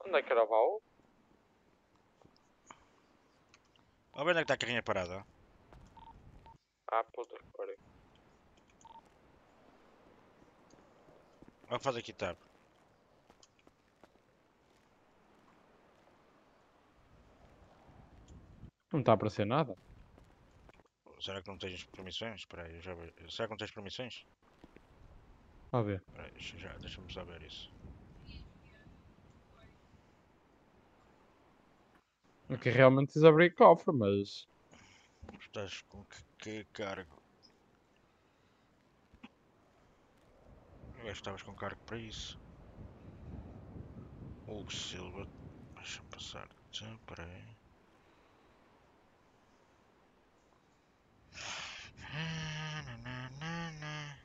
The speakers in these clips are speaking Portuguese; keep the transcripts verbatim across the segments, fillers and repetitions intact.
Onde é que era o baú? Olha onde é que está a carrinha parada. Ah, puta que pariu. Olha o que faz aqui, tab. Não está a aparecer nada. Será que não tens permissões? Espera aí, eu já vejo. Será que não tens permissões? A ver. Espera aí, deixa- já- deixa-me só ver isso. Aqui realmente tens abrir cofre, mas. Estás com que, que cargo? Eu acho que estavas com cargo para isso. Hugo Silva. Deixa-me passar. Já, espera aí. Ah, na, na, na, na.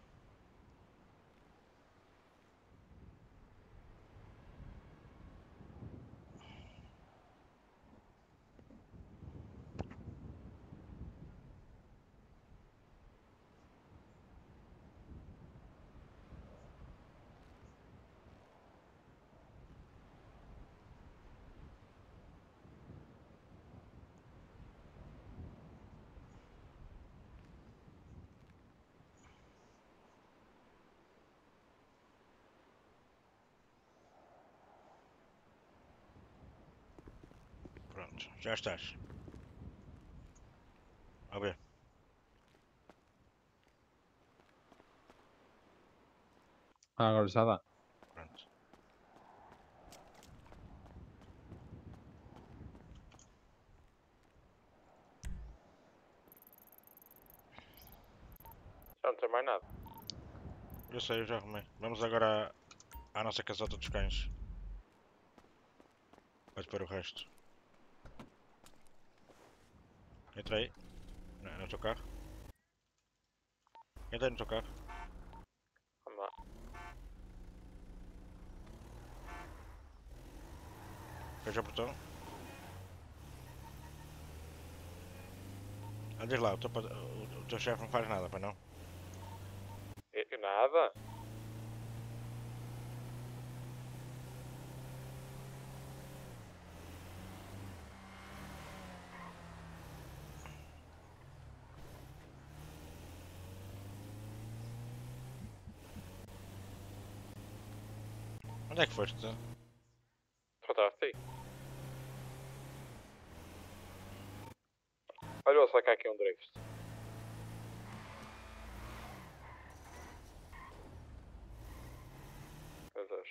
Pronto, já estás. A ver. Ah, agora já dá. Pronto. Já não tem mais nada. Eu sei, eu já arrumei. Vamos agora à, à nossa casota dos cães. Vais para o resto. Entra aí. No, no teu carro. Entra aí no teu carro. Vamos lá. Fecha o portão. Ah, diz lá, o teu, pa- o, o teu chefe não faz nada, para não? E, e nada? Onde é que foste? Faltaste aí. Olha, vou sacar aqui um drift. Meu Deus.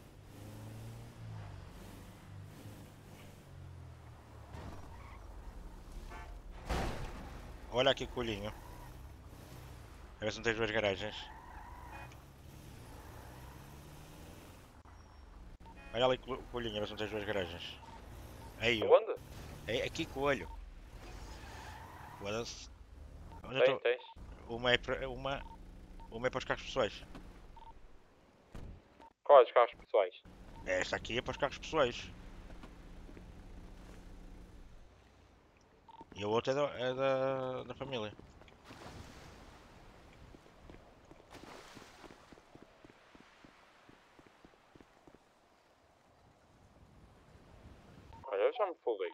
Olha aqui o coelhinho. A ver se não tens duas garagens. Olha ali o coelhinho, a ver se não tens duas garagens. Aí, ó. Aonde? É aqui coelho. Foda-se. Onde eu Tem, estou? tens. Uma é para uma, uma é para os carros pessoais. Quais carros pessoais? Esta aqui é para os carros pessoais. E a outra é da, é da, da família. Olha, eu já me fodei.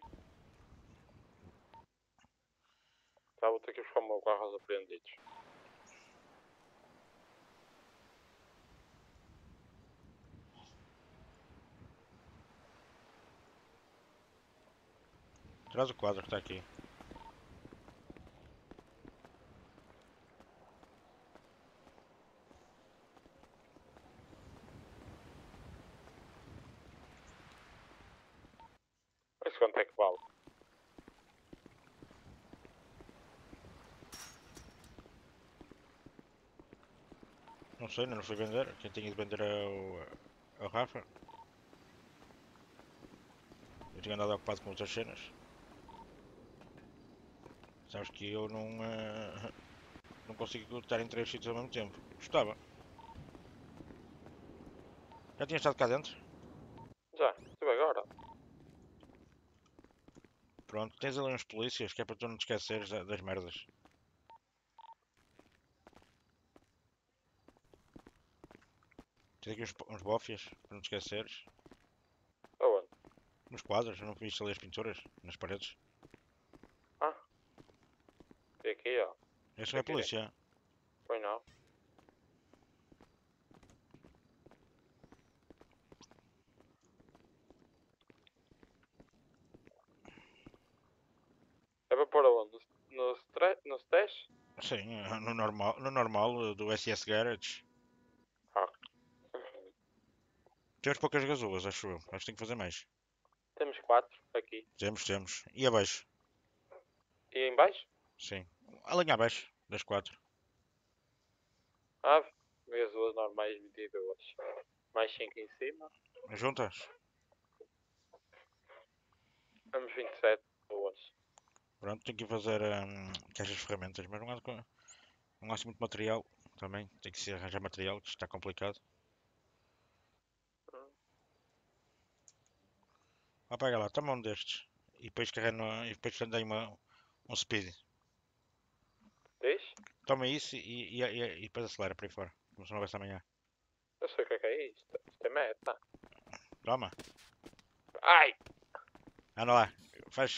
Já vou ter que ir buscar o meu carro aos apreendidos. Traz o quadro que está aqui. Mas quanto é que vale? Não sei, ainda não fui vender. Quem tinha de vender é o, é o Rafa. Eu tinha andado ocupado com outras cenas. Sabes que eu não, eh, não consigo estar em três sítios ao mesmo tempo. Gostava. Já tinha estado cá dentro? Já, estive agora. Pronto, tens ali uns polícias que é para tu não te esqueceres da- das merdas. Tens aqui uns, uns bófias para não te esqueceres. Aonde? Nos quadros, eu não viste ali as pinturas? Nas paredes? E aqui, ó. Esta é a Aqui. polícia. Pois não. É para pôr aonde? No, no, stre- no stash? Sim, eh, no normal, no normal eh, do S S Garage. Ah. Temos poucas gasulas, acho eu. Acho que tem que fazer mais. Temos quatro aqui. Temos, temos. E abaixo? E em baixo? Sim. A linha abaixo, das quatro. Ah, as duas normais vinte e duas. Mais cinco em cima. Juntas? Temos vinte e sete duas. Pronto, tenho que ir fazer hum, caixas de ferramentas, mas não há, de- não há assim muito material também. Tem que se arranjar material, que isto está complicado. Ah, pega lá, toma um destes. E depois carrega no, e depois dei uma, um speed. Diz? Toma isso e, e, e, e depois acelera para aí fora. Vamos uma vez amanhã. Eu sei o que é que é isto. Isto é meta. Toma. Ai! Anda lá. Faz.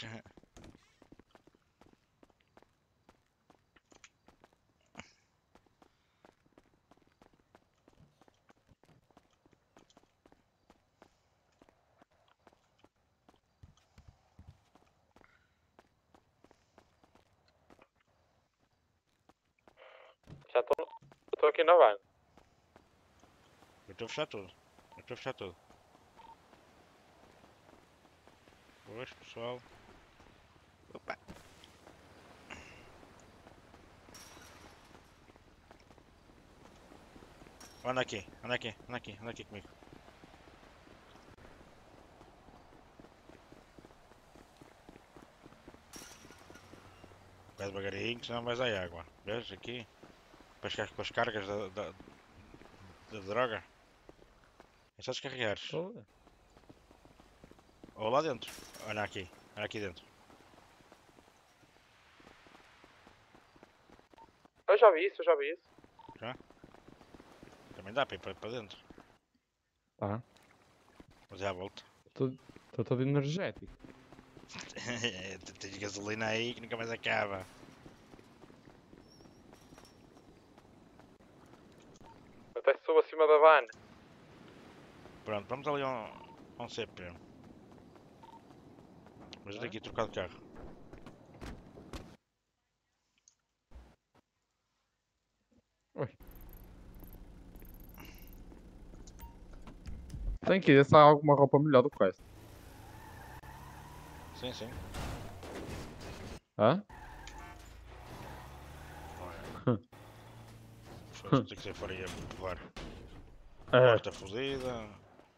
Já estou estou aqui na van. Eu estou a fechar tudo. Eu estou a fechar tudo. Pois, pessoal. Opa. Anda aqui, anda aqui, anda aqui, anda aqui comigo. Vai devagarinho, senão vais à água. Vês aqui? Para chegar com as cargas da, da, da droga. É só descarregares. Toda. Ou lá dentro. Olha aqui, olha aqui dentro. Eu já vi isso, eu já vi isso. Também dá para ir para, para dentro. Tá. Mas já volto. Estou todo energético. Tens gasolina aí que nunca mais acaba. Até subo acima da van. Pronto, vamos ali a um, a um C P. Mas eu tenho que ir trocar de carro. Tem que ir se há alguma roupa melhor do que esta. Sim, sim. Hã? Foda-se, tem que ser fora e a provar. É. Porta fodida.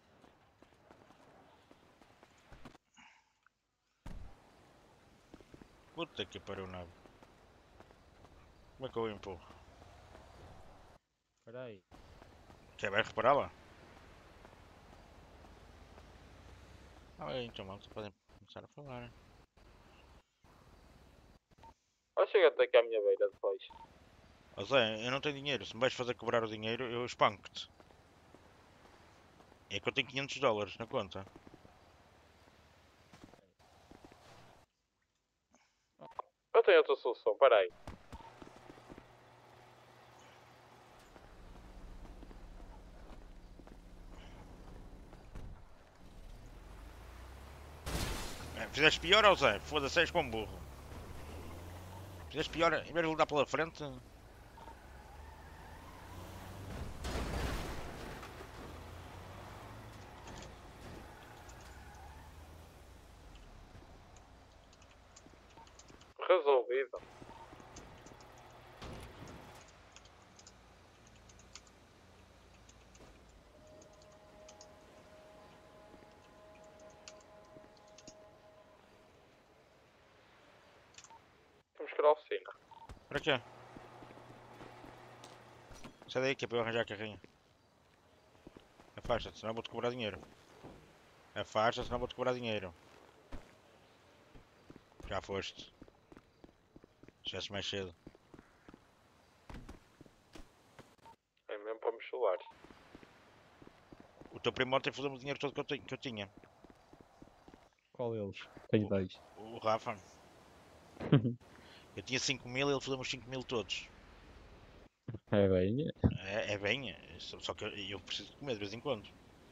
Puta que pariu nada. Como é que eu empurro? Espera aí. Quer vai repará-la? Ah, é, então malta, podem começar a falar. Ou chega até aqui à minha beira depois. Ó Zé, eu não tenho dinheiro. Se me vais fazer cobrar o dinheiro, eu espanco-te. É que eu tenho quinhentos dólares na conta. Eu tenho outra solução, peraí. É, fizeste pior, ó Zé? Foda-se, és como burro. Fizeste pior, em vez de lhe dar pela frente. Resolvido. Temos que ir à oficina. Para quê? Sai daí que é para eu arranjar a carrinha. Afasta-te, senão vou-te cobrar dinheiro. Afasta-te, senão vou-te cobrar dinheiro. Já foste. Chegaste mais cedo. É mesmo para me chular. O teu primo ontem fudeu-me o dinheiro todo que eu, ti- que eu tinha. Qual deles? Tenho dois. O Rafa. Eu tinha cinco mil e ele fodeu-me os cinco mil todos. É bem. É, é bem, é, só só que eu, eu preciso de comer de vez em quando.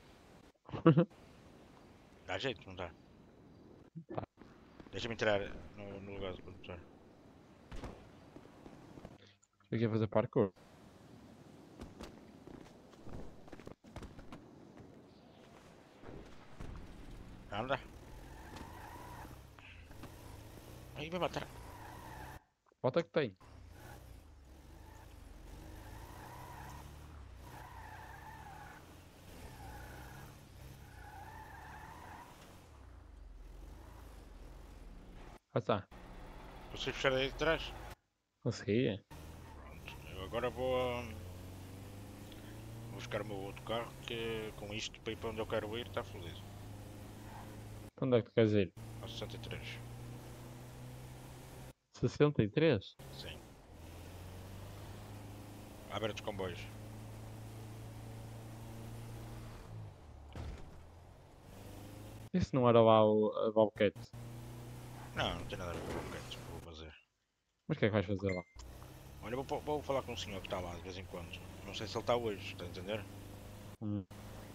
Dá jeito, não dá? Deixa-me entrar no, no lugar do condutor. Eu queria fazer parkour. Anda. Aí vai matar. Bota que tem. Ah, tá. Vocês puxar aí de trás? Consegui. Pronto. Eu agora vou, hum, vou buscar o meu outro carro que com isto para ir para onde eu quero ir está fodido. Para onde é que tu queres ir? Ao sessenta e três. sessenta e três? Sim. À beira dos comboios. Isso não era lá o a Bobcat. Não, não tem nada a ver com o que eu vou fazer. Mas o que é que vais fazer lá? Olha, vou, vou falar com um senhor que está lá de vez em quando. Não sei se ele está hoje, está a entender? Hum.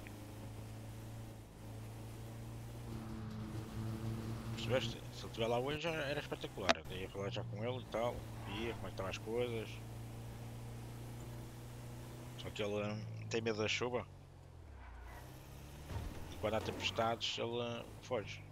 Percebeste? Se ele estiver lá hoje já era espetacular. Eu ia falar já com ele e tal. Via como é que estão as coisas. Só que ele hum, tem medo da chuva. E quando há tempestades ele hum, foge.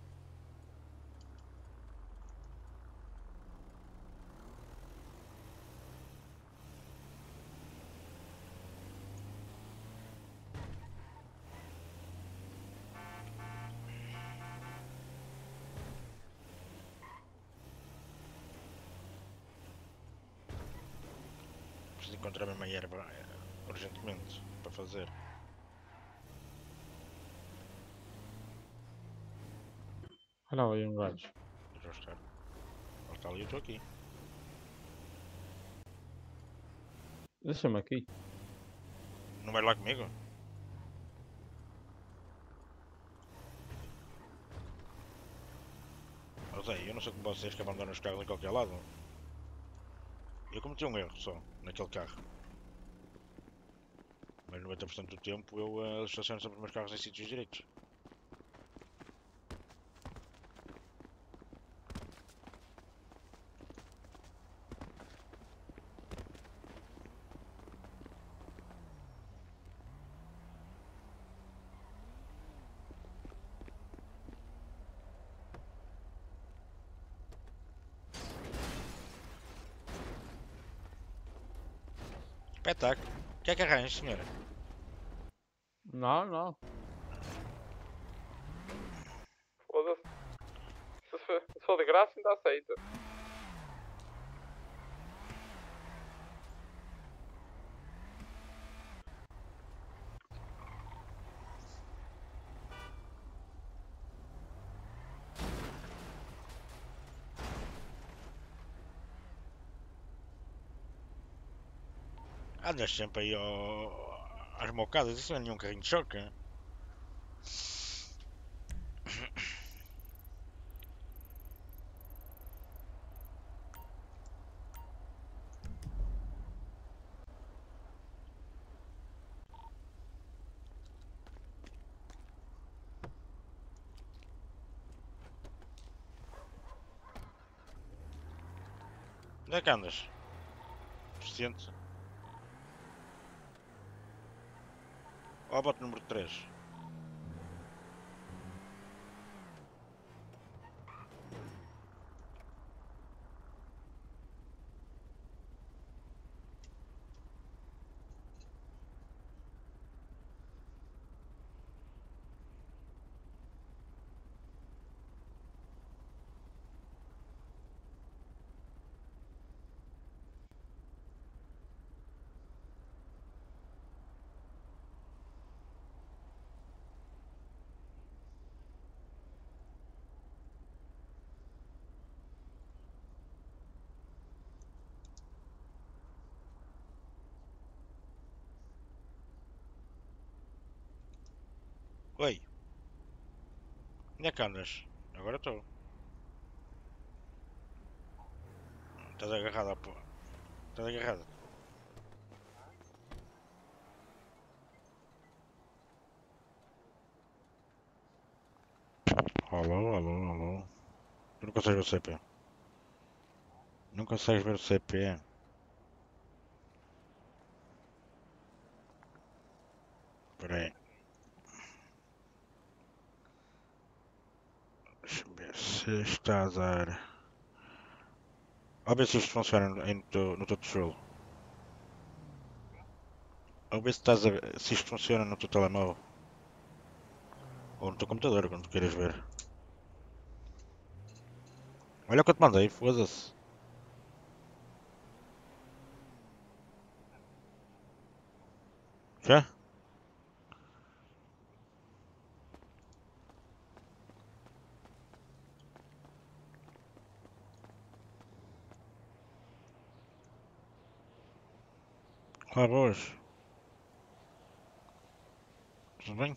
Preciso encontrar a mesma erva eh, urgentemente para fazer. Olha lá aí um gajo. Eu já estar. Ele está ali, eu estou aqui. Deixa-me aqui. Não vais lá comigo? Eu sei, eu não sei como vocês que abandonam os carros em qualquer lado. Eu cometi um erro só naquele carro. Mas noventa por cento do tempo eu uh, estaciono sempre os meus carros em sítios direitos. Espetáculo. O que é que arranja, senhora? Não, não. Foda-se. Se for, se for de graça, ainda aceita. Andas sempre aí ao... às mocadas, isso não é nenhum carrinho de choque. Hein? Onde é que andas? Suficiente. Ó, bote número três. Oi. Onde é que andas? Agora estou. Estás agarrado à pô. Estás agarrado. Alô, alô, alô. Tu não consegues ver o C P. Não consegues ver o C P. Espera aí. Deixa-me ver se está a dar. Ao ver se isto funciona no, no, teu- no teu tijolo. Ao ver se, estás a, se isto funciona no teu telemóvel. Ou no teu computador, quando tu queiras ver. Olha o que eu te mandei, foda-se. Já? Ah, boas. Tudo bem?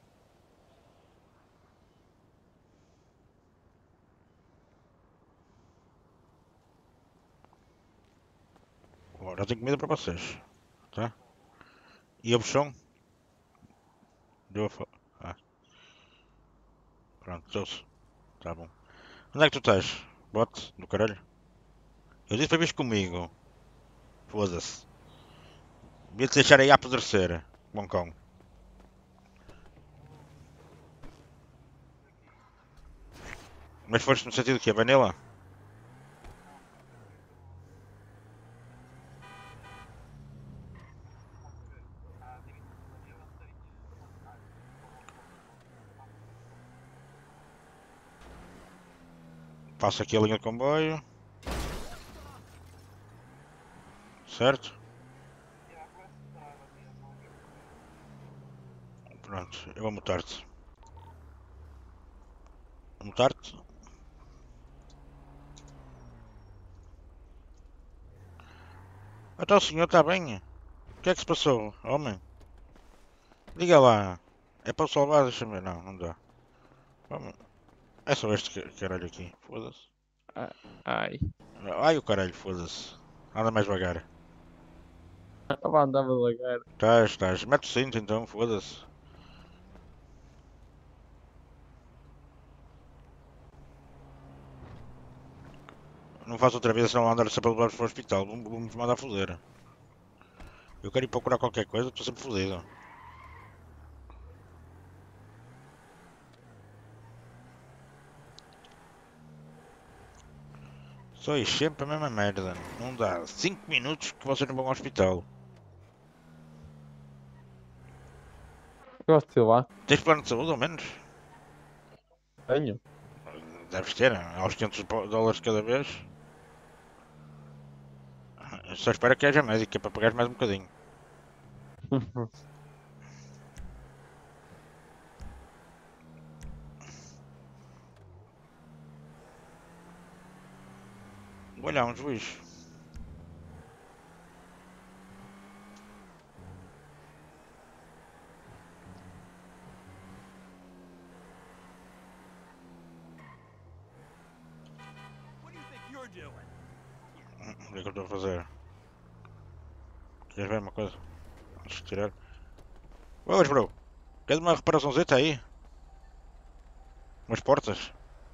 Agora eu tenho comida para vocês. Tá? E a buchão? Deu a fa... Ah, pronto, deu-se. Tá bom. Onde é que tu estás? Bote do caralho. Eu disse para vires comigo. Foda-se. Devia-te deixar aí a apodrecer. Bom cão. Mas foste no sentido que é vanilla? Passo aqui a linha de comboio. Certo? Pronto, eu vou mutar-te. Vou mutar-te? Então o senhor está bem? O que é que se passou, homem? Diga lá. É para o salvar? Deixa-me ver. Não, não dá. Homem. É só este ca- caralho aqui. Foda-se. Ah, ai. Ai o caralho, foda-se. Anda mais devagar. Estava a andar devagar. Estás, estás. Mete o cinto então, foda-se. Não faço outra vez, senão andar sempre a levar para o hospital. Vamos mandar foder. Eu quero ir procurar qualquer coisa, estou sempre fodido. Sois sempre a mesma merda. Não dá cinco minutos que vocês não vão ao hospital. Gosto de ir lá. Tens plano de saúde, ao menos? Tenho. Deves ter, aos quinhentos dólares cada vez. Só espero que haja médica para pagar mais um bocadinho. Olha, um juiz. O que é que eu estou a fazer? Queres ver uma coisa? Antes de tirar. Boas, bro. Queres uma reparaçãozita aí? Umas portas?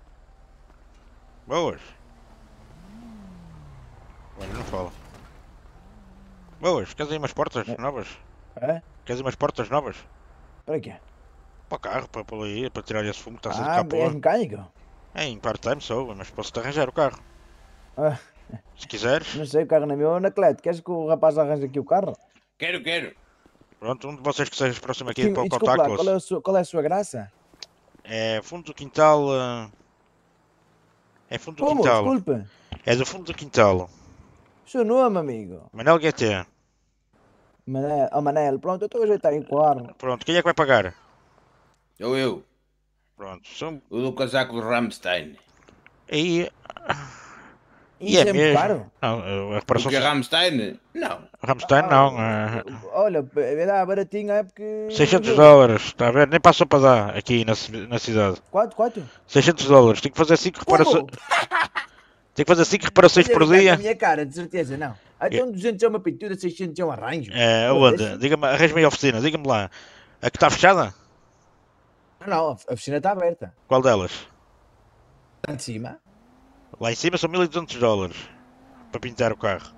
Boas. Olha, não fala. Boas, queres aí umas portas É. novas? É? Queres aí umas portas novas? Para quê? Para o carro, para pôr aí, para tirar esse fumo que está a sair do Ah, capô. és mecânico? É, em part-time sou, mas posso-te arranjar o carro. Ah, Se quiseres. não sei, o carro não é meu, Anacleto. Queres que o rapaz arranje aqui o carro? Quero, quero. Pronto, um de vocês que seja próximo aqui Sim, para e o desculpe lá, qual é, contactless. a sua, qual é a sua graça? É fundo do quintal. eh, É fundo do Como? quintal. Desculpe. É do fundo do quintal. O seu nome, amigo? Manel G T. Manel. Oh, Manel, pronto, eu estou a ajeitar aí o carro. Pronto, quem é que vai pagar? Sou eu, Pronto, são. o do casaco do Rammstein. Aí. E é Isso é muito mesmo. caro? Não, a O reparação. que é Rammstein? Não. Rammstein Ah, não. eh, Olha, era baratinho é porque. seiscentos dólares, está a ver? Nem passou para dar aqui na, ci- na cidade. Quanto? Quanto? seiscentos dólares. Tenho que fazer cinco reparações. Como? Tenho que fazer cinco reparações Estás a por brincar com a dia. minha cara, de certeza, não. Ah, E- Então duzentos é uma pintura, seiscentos é um arranjo. É, aonde? Foda-se. Diga-me, arranje-me aí a oficina, diga-me lá. A que está fechada? Ah, não, a a oficina está aberta. Qual delas? Lá de cima. Lá em cima são mil e duzentos dólares para pintar o carro.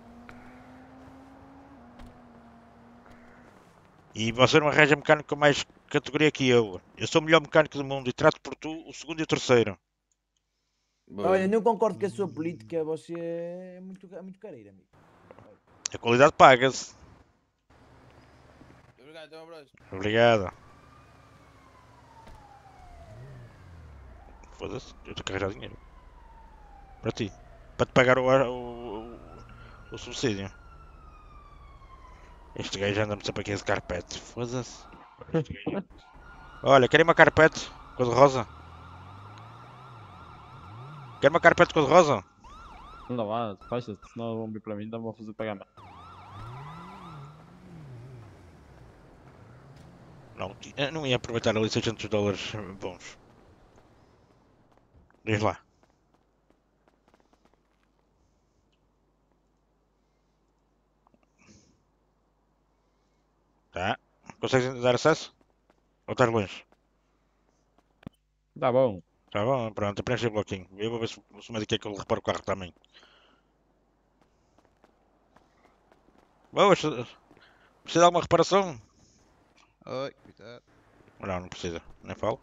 E você não arranja mecânico com mais categoria que eu. Eu sou o melhor mecânico do mundo e trato por tu o segundo e o terceiro. Olha, não concordo com a sua política, você é muito, é muito careiro, amigo. A qualidade paga-se. Obrigado, até um abraço. Obrigado. Foda-se, eu estou a carregar dinheiro. Para ti. Para te pagar o, o, o, o subsídio. Este gajo anda-me sempre aqui esse carpete. Foda-se. Este gajo- Olha, querem uma carpete cor-de-rosa? Quer uma carpete cor-de-rosa? Anda lá, fecha-se, senão vão vir para mim, então vou fazer pagamento. Não, eu não ia aproveitar ali seiscentos dólares bons. Diz lá. Tá. Consegues dar acesso? Ou estás longe? Tá bom. Tá bom, pronto, preenche o bloquinho. Eu vou ver se, se o médico quer que ele repare o carro também. Boas, precisa de alguma reparação? Oi, cuidado. Não, não precisa, nem falo.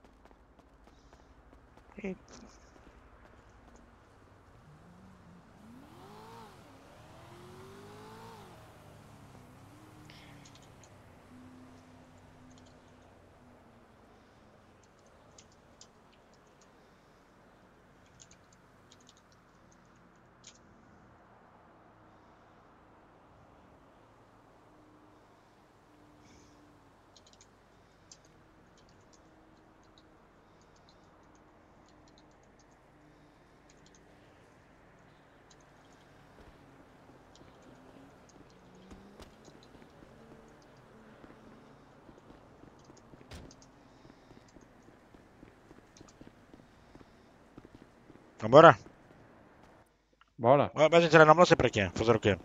Vambora? Bora. Ah, vais entrar na ambulância para quê? Fazer o quê?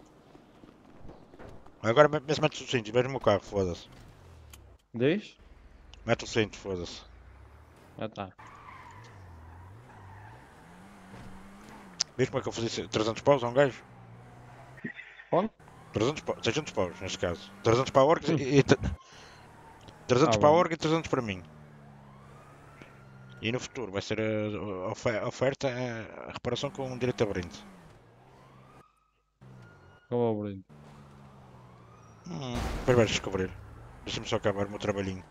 Agora me- vê se metes o cinto, vejo o meu carro, foda-se. Diz? Mete o cinto, foda-se. Já tá. Vês como é que eu fiz trezentos paus a um gajo? Quanto? trezentos paus, seiscentos paus neste caso. trezentos para a org e, e, trezentos Ah, para a bom. org e trezentos para mim. E no futuro vai ser a, a ofe- a oferta a, a reparação com direito a brinde. Qual é o brinde? Hum, depois vais descobrir. Deixa-me só acabar o meu trabalhinho.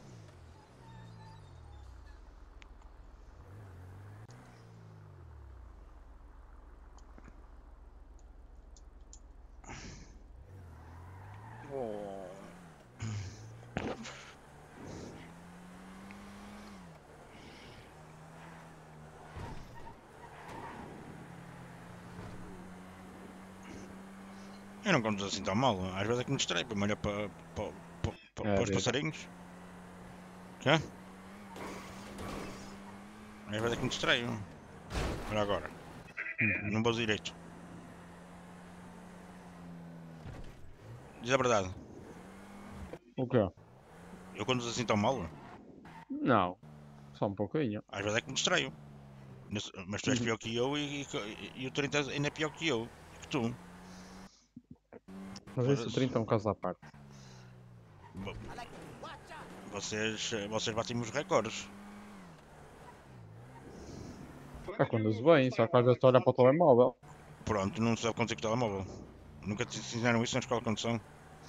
Eu não conto assim tão mal, às vezes é que me distrai para me olhar para, para, para, para, É, para os vida. passarinhos. Quê? Às vezes é que me distraio. Olha agora, Uhum. não vou direito. Diz a verdade, O quê? eu conto assim tão mal, Não. Só um pouquinho. às vezes é que me distraio. Mas mas tu és Uhum. pior que eu e, e, e o trinta ainda é pior que eu, que tu. Mas isso Foda-se. trinta é um caso à parte. Bo- Vocês, vocês batem os recordes. É quando uso bem, só que às vezes estou a olhar para o telemóvel. Pronto, não sabe conduzir com o telemóvel. Nunca te ensinaram isso na escola de condução.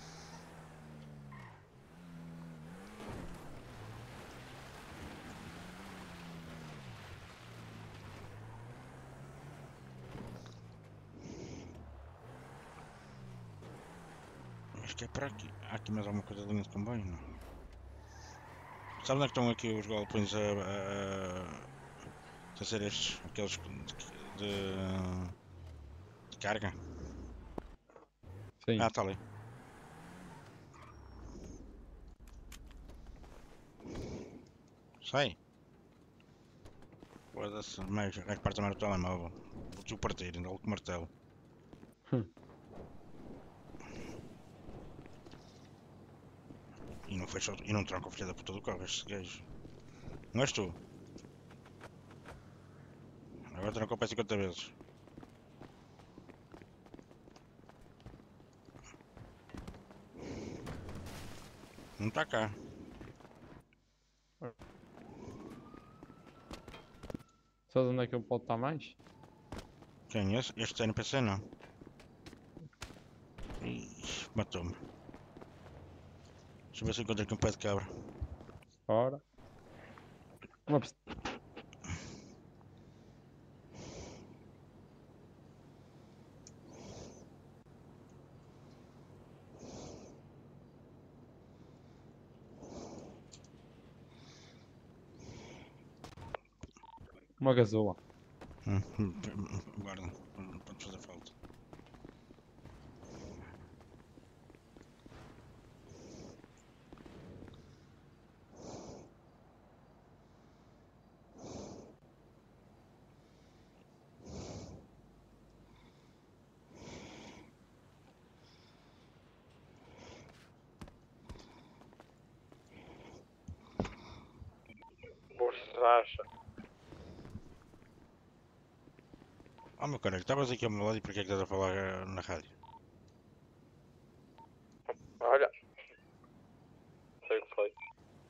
Acho que é para aqui. Há aqui mais alguma coisa de linha de comboio? Não. Sabe onde é que estão aqui os galpões a, a, a ser estes? Aqueles de, de carga. Sim. Ah, está ali. Sai. Foda-se, mas o gajo parte o telemóvel. Vou-te partir, ainda com o martelo. Hum. E não fecha, e não tranca o filho da puta do carro, este gajo. Não és tu? Agora trancou o pé cinquenta vezes. Não está cá. Sabes onde é que eu posso estar mais? Quem? Este, este N P C não. Ixi, matou-me. Deixa eu ver se encontro aqui um pé de cabra. Ora. Uma pist- Uma gazoa. Hum, hum, hum, guarda, hum, pode fazer falta. Borracha. Oh meu caralho, estavas aqui ao meu lado e porquê é que estás a falar eh, na rádio? Olha. Sei o que foi.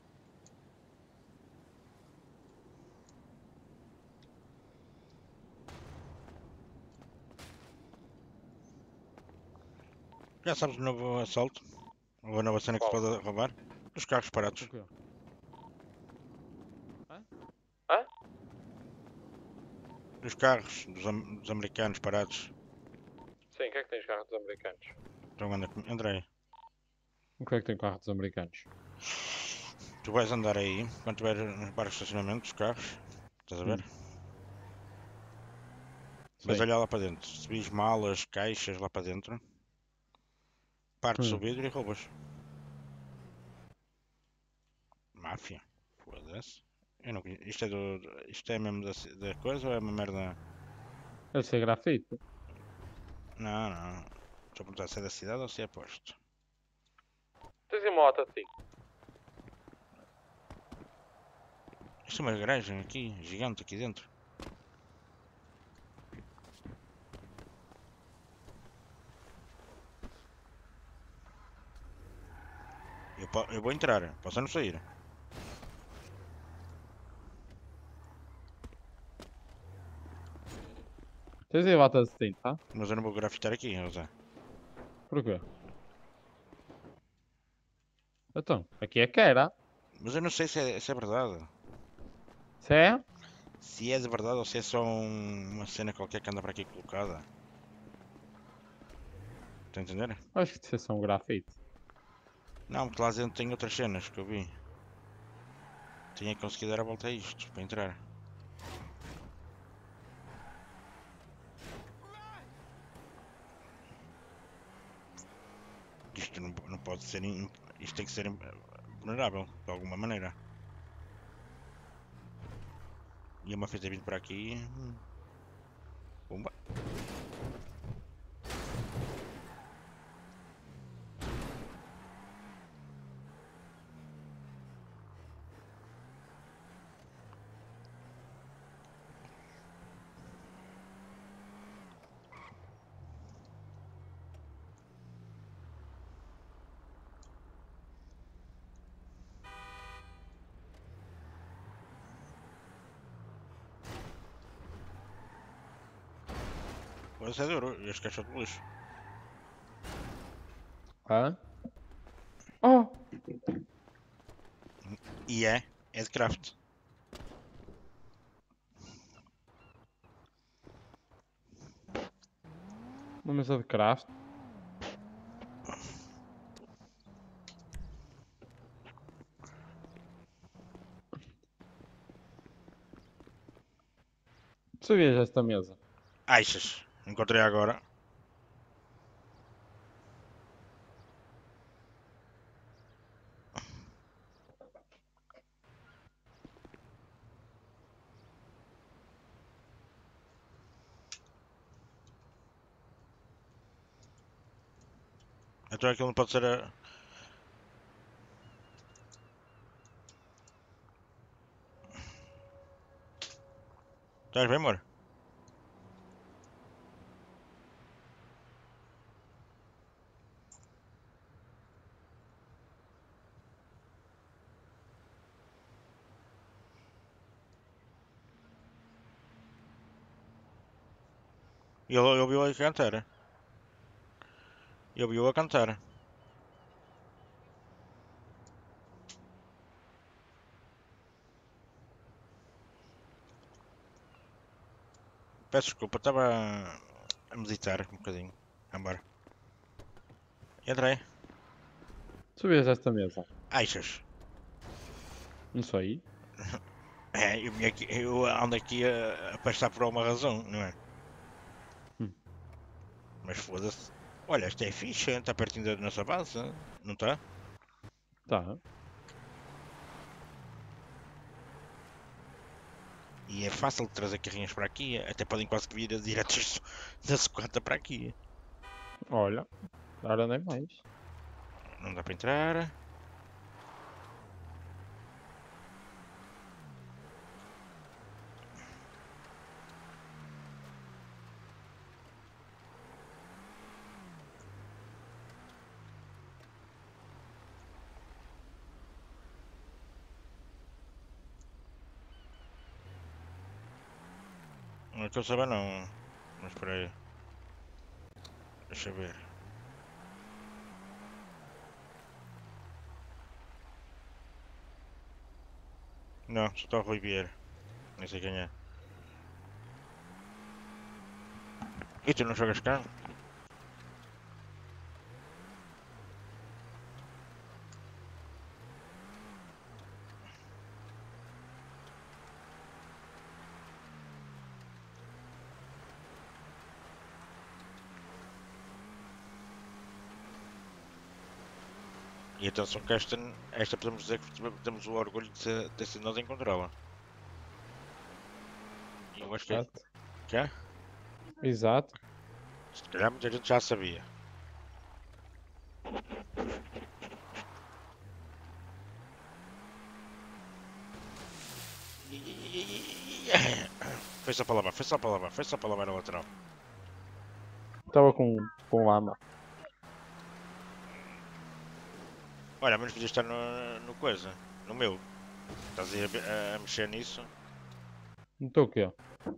Já sabes o novo assalto? Ou a nova cena que se Qual? pode roubar? Os carros parados. O quê? Os carros dos, am- dos americanos parados. Sim, o que é que tens carros dos americanos? Então anda comigo. Andrei, O que é que tem carro dos americanos? tu vais andar aí quando tiver nos bares de estacionamento dos carros. Estás a ver? Vais Sim. olhar lá para dentro. Se vis malas, caixas lá para dentro, partes o Hum. vidro e roubas. Máfia. Foda-se. Eu não conheço. Isto é do. Isto é mesmo da, ci- da coisa ou é uma merda? Deve ser grafite. Não, não. Estou a perguntar se é da cidade ou se é posto. Tens uma moto assim. Isto é uma garagem aqui, gigante aqui dentro. Eu, po- eu vou entrar, posso não sair. Tens aí bata de tinta, tá? Mas eu não vou grafitar aqui, José. Porquê? Então, aqui é que era. Mas eu não sei se é, se é verdade. Se é? Se é de verdade ou se é só um- uma cena qualquer que anda para aqui colocada. Está a entender? Acho que isso é um grafite. Não, porque lá dentro tem outras cenas que eu vi. Tinha que conseguir dar a volta a isto para entrar. Isto não, não pode ser. in- Isto tem que ser in- vulnerável de alguma maneira. E uma vez ter vindo para aqui. hum, Pumba. Pode ser duro. E as caixas de lixo. Hã? Oh! E é. É de craft. Uma mesa de craft. Tu sabias esta mesa? Achas? Encontrei agora. Então aquilo não pode ser a... Estás bem, amor? E ele, ele ouviu a cantar. Ele ouviu a cantar. Peço desculpa, estava a meditar um bocadinho. Vambora. Entrei. Subias esta mesa. Achas? Não sei. É, eu, vim aqui, eu ando aqui a, a passar por alguma razão, não é? Hum. Mas foda-se. Olha, esta é fixe, está pertinho da nossa base, não está? Tá. E é fácil de trazer carrinhos para aqui, até podem quase que vir diretos da sucata para aqui. Olha. Agora nem mais. Não dá para entrar. Não é que eu saiba não. Mas espera aí. Deixa eu ver. Não, só está o Rui Vieira. Nem sei quem é. E tu não jogas cá? E atenção que esta, esta podemos dizer que temos o orgulho de, ser, de ser nós a encontrá-la. E eu acho que é. Exato. Que é? Exato. Se calhar muita gente já sabia. Foi só para lavar, foi só para lavar, foi só para lavar a lateral. Estava com, com lama. Olha, ao menos podia estar no, no coisa, no meu. Estás aí a, a, a mexer nisso. Não estou o quê?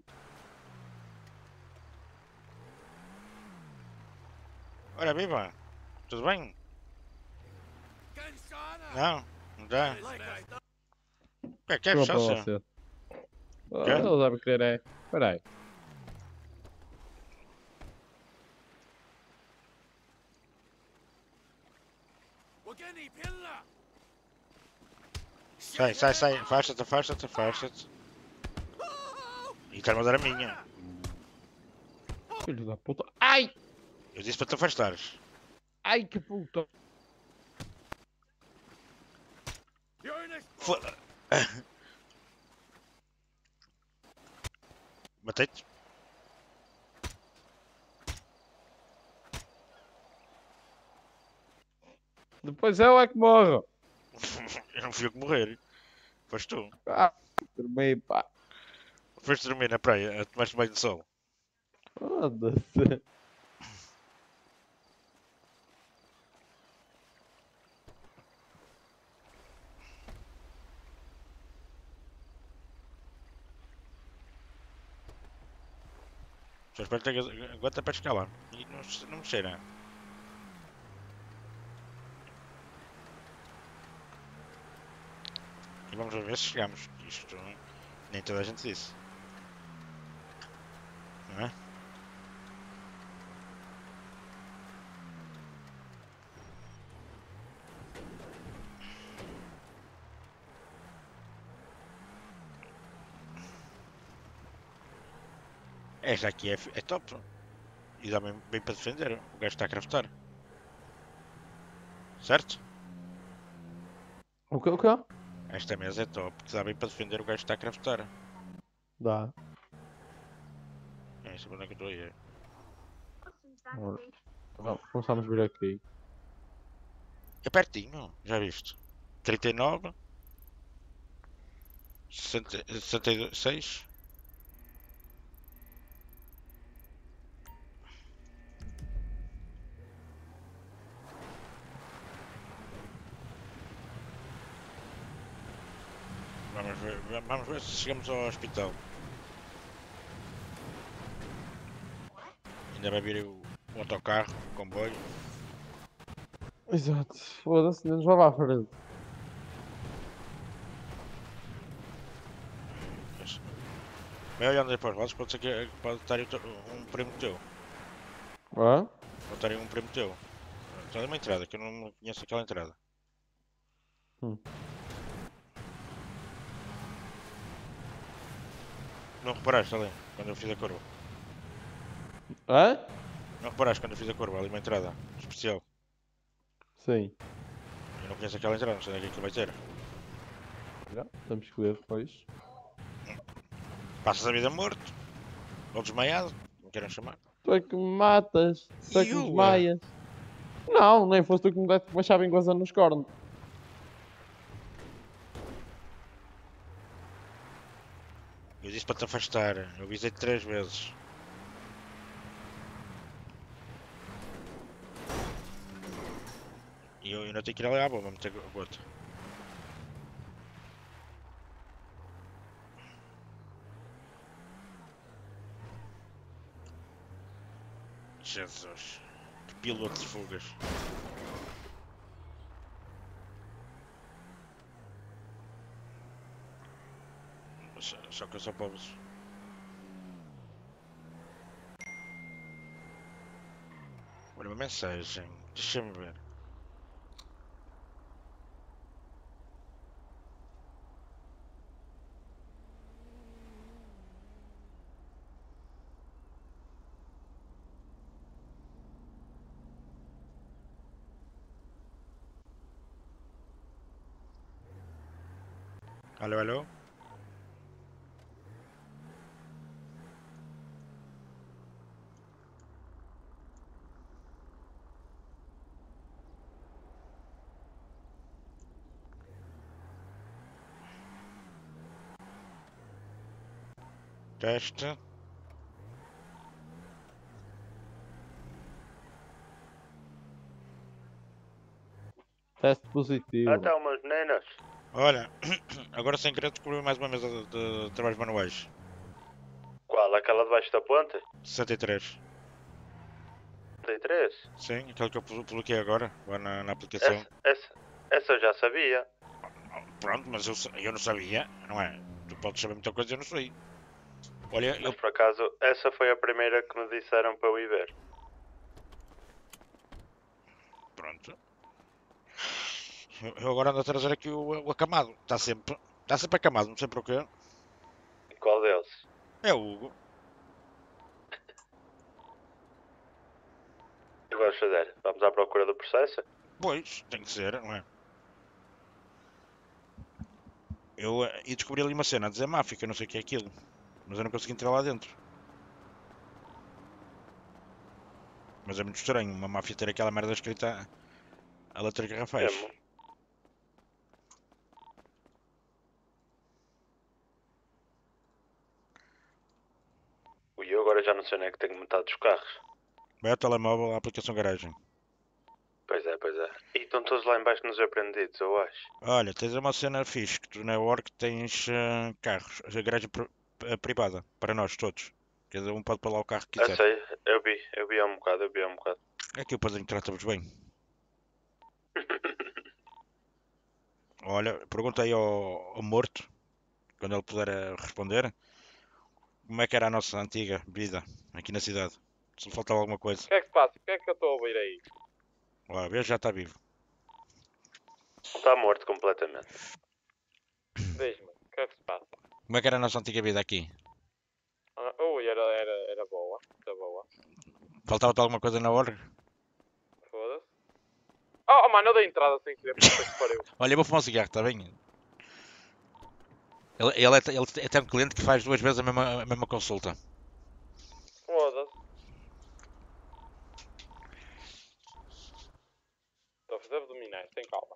Olha, viva! Tudo bem? Não? Não dá? O que é que é, Chegou para sócio? você. Ah, Quê? ele deve querer é. Espera aí. Sai, sai, sai, afasta-te, afasta-te, afasta-te. E estás-me a dar a minha. Filho da puta. Ai! Eu disse para te afastares. Ai que puta! Fo... Matei-te? Depois eu é que morro. Eu não fui eu que morrer. Foste tu. Ah, dormi, pá. Foste dormir na praia, a tomaste banho de sol. Foda-se. Só espero que tenhas- aguenta para escalar. E não, se- não me cheira. E vamos ver se chegamos. Isto nem toda a gente disse. Não é? Esta aqui é, fi- é top. E dá bem, bem para defender. O gajo está a craftar. Certo? O que? O que? Esta mesa é top. Que dá bem para defender o gajo está a craftar. Dá. É isso, onde é que eu estou a ir? Ora, vamos, começamos a vir aqui. É pertinho, já viste? trinta e nove. sessenta, sessenta e seis. Vamos ver, vamos ver se chegamos ao hospital. Ainda vai vir o, o autocarro, o comboio. Exato. Foda-se, não nos vai lá à frente. Mas, vai olhando aí para os lados, pode ser que pode estar aí outro- um primo teu. Hã? Pode estar aí um primo teu. Está ali uma entrada, que eu não conheço aquela entrada. Hum. Não reparaste ali, quando eu fiz a curva? Hã? Não reparaste quando eu fiz a curva, ali uma entrada especial. Sim. Eu não conheço aquela entrada, não sei onde é que aquilo vai ter. Já, temos que ver depois. Passas a vida morto, ou desmaiado, como queiram chamar. Tu é que me matas. Tu é que me Eu, desmaias. Não, nem foste tu que me deste uma chave enguazando nos cornos. Eu disse para te afastar, eu avisei-te três vezes. E eu ainda tenho que ir ali à bomba, meter gota. Jesus, que piloto de fugas. Só, só que eu sou pobre. Olha uma mensagem, deixa-me ver. Alô, alô? Teste. Teste positivo. Então, umas meninas. Olha, agora sem querer descobri mais uma mesa de, de trabalhos manuais. Qual? Aquela debaixo da ponte? sessenta e três. trinta e três? Sim, aquele que eu colo- coloquei agora, lá na, na aplicação. Essa, essa, essa eu já sabia. Pronto, mas eu, sa- eu não sabia, não é? Tu podes saber muita coisa, eu não sei. Olha, eu, Mas por acaso, essa foi a primeira que me disseram para eu ir ver. pronto. Eu, eu agora ando a trazer aqui o, o acamado. Está sempre, está sempre acamado, não sei porquê. E qual deles? É o Hugo. O que vamos fazer? Vamos à procura do processo? Pois, tem que ser, não é? Eu eh, e descobri ali uma cena a dizer máfia, que eu não sei o que é aquilo. Mas eu não consegui entrar lá dentro. Mas é muito estranho, uma máfia ter aquela merda escrita a, a letra garrafais. Mesmo. E eu agora já não sei onde é que tenho metade dos carros. Vai ao telemóvel, à aplicação garagem. Pois é, pois é. E estão todos lá embaixo nos apreendidos, eu acho. Olha, tens uma cena fixe, que tu na Work tens eh, carros, a garagem pri- eh, privada, para nós todos. Cada um pode pôr lá o carro que Eu quiser. sei, eu vi, eu vi há um bocado, eu vi há um bocado. É que o padrinho trata-vos bem. Olha, pergunta aí ao, ao morto, quando ele puder eh, responder, como é que era a nossa antiga vida aqui na cidade. Se lhe faltava alguma coisa. O que é que se passa? O que é que eu estou a ouvir aí? Olha, vê, já está vivo. Está morto completamente. Diz-me, o que é que se passa? Como é que era a nossa antiga vida aqui? Ah, ui, era, era, era Faltava-te alguma coisa na ordem? Foda-se. Oh, oh, mano, eu dei entrada sem querer, puta que pariu. Olha, eu vou fumar um cigarro, está bem? Ele, ele, é, ele é tão cliente que faz duas vezes a mesma, a mesma consulta. Foda-se. Estou a fazer abdominais, tem calma.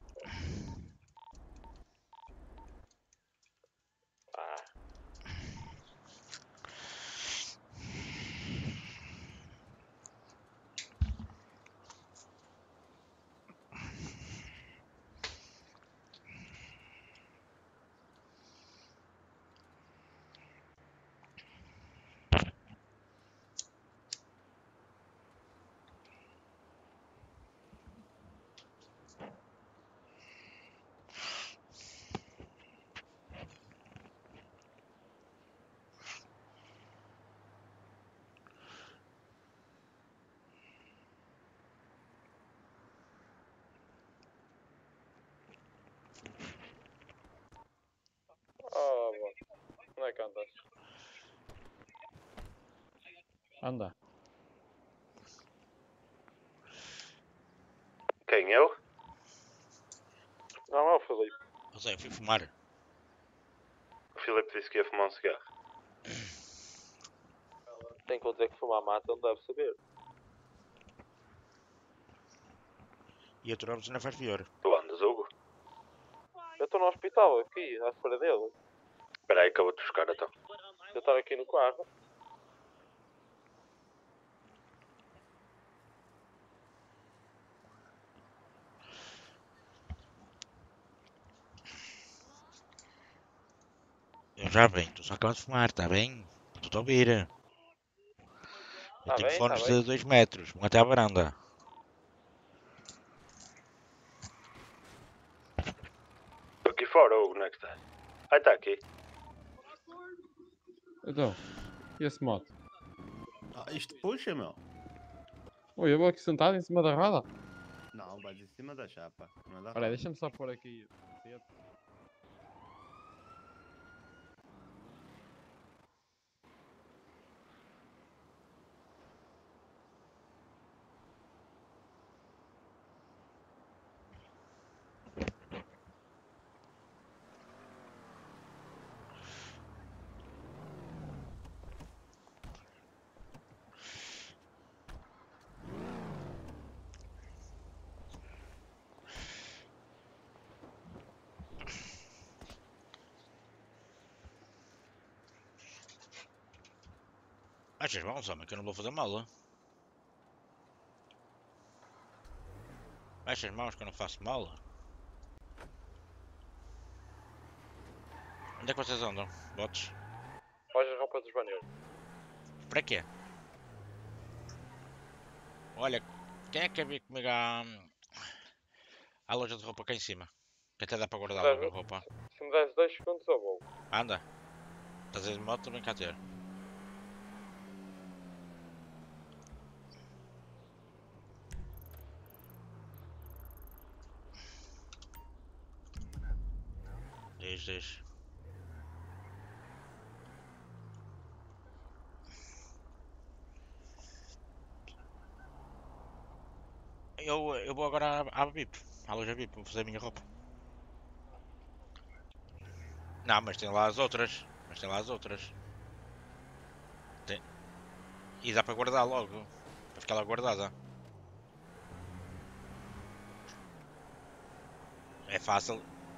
Ah. Oh, boa. Onde é que andas? Anda. Quem, eu? Não, é o Felipe. Não sei, eu fui fumar. O Filipe disse que ia fumar um cigarro. Tem que eu dizer que fumar mata, ele deve saber. E a Torobos ainda faz pior. Tu andas, Hugo? Eu estou no hospital, aqui, à espera dele. Espera aí que eu vou-te buscar, então. Eu estava aqui no carro. Eu já venho, tu só acabas de fumar, está bem? Estou a ouvir. Eu Tá tenho bem, fones tá de bem. dois metros, vão até à varanda. Estou aqui fora, Hugo, onde é que estás? Ah, está aqui. Então, e esse moto? Ah, isto puxa, meu. Oi, eu vou aqui sentado em cima da roda. Não, vais em cima da chapa. Não dá Olha, deixa-me só pôr aqui. Achas bom, homem, que eu não vou fazer mal. Achas mãos que eu não faço mal? Onde é que vocês andam? Botes? Hoje as roupas dos baneiros. Para quê? Olha, quem é que quer vir comigo à, à loja de roupa cá em cima? Que até dá para guardar logo a roupa. Se me des dois segundos eu vou. Anda. Estás aí de moto, vem cá ter. Diz, diz. Eu, eu vou agora à, à B I P, à loja B I P, vou fazer a minha roupa. Não, mas tem lá as outras. Mas tem lá as outras. Tem. E dá para guardar logo. Para ficar lá guardada. É fácil.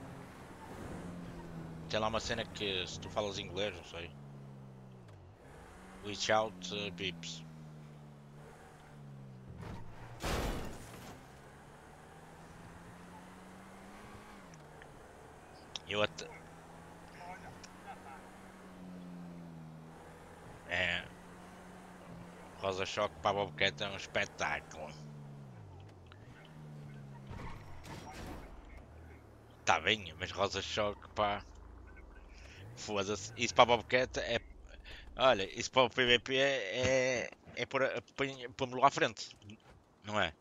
Tem lá uma cena que se tu falas inglês, não sei. Reach out uh, Bips. Eu até. É. Rosa Choque para a Bobcat é um espetáculo. Tá bem, mas Rosa Choque pá. Foda-se. Isso para a Bobcat é. Olha, isso para o P V P é. É, é pôr- põe- pôr-me lá à frente. Não é?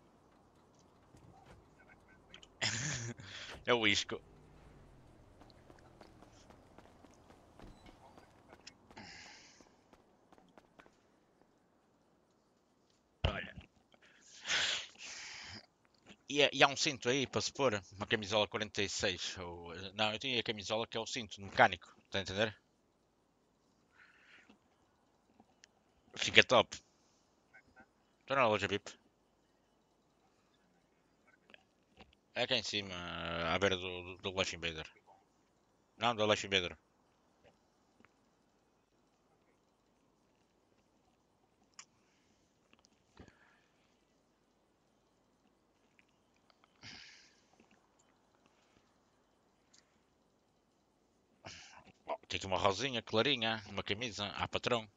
É o isco. E, é- e há um cinto aí para se pôr, uma camisola quarenta e seis. Ou, não, eu tinha a camisola que é o cinto, mecânico, está a entender? Fica top. Estou na loja V I P. É cá em cima, à beira do, do, do Lash Invader. Não, do Lash Invader. Oh, tem aqui uma rosinha, clarinha, uma camisa, ah patrão.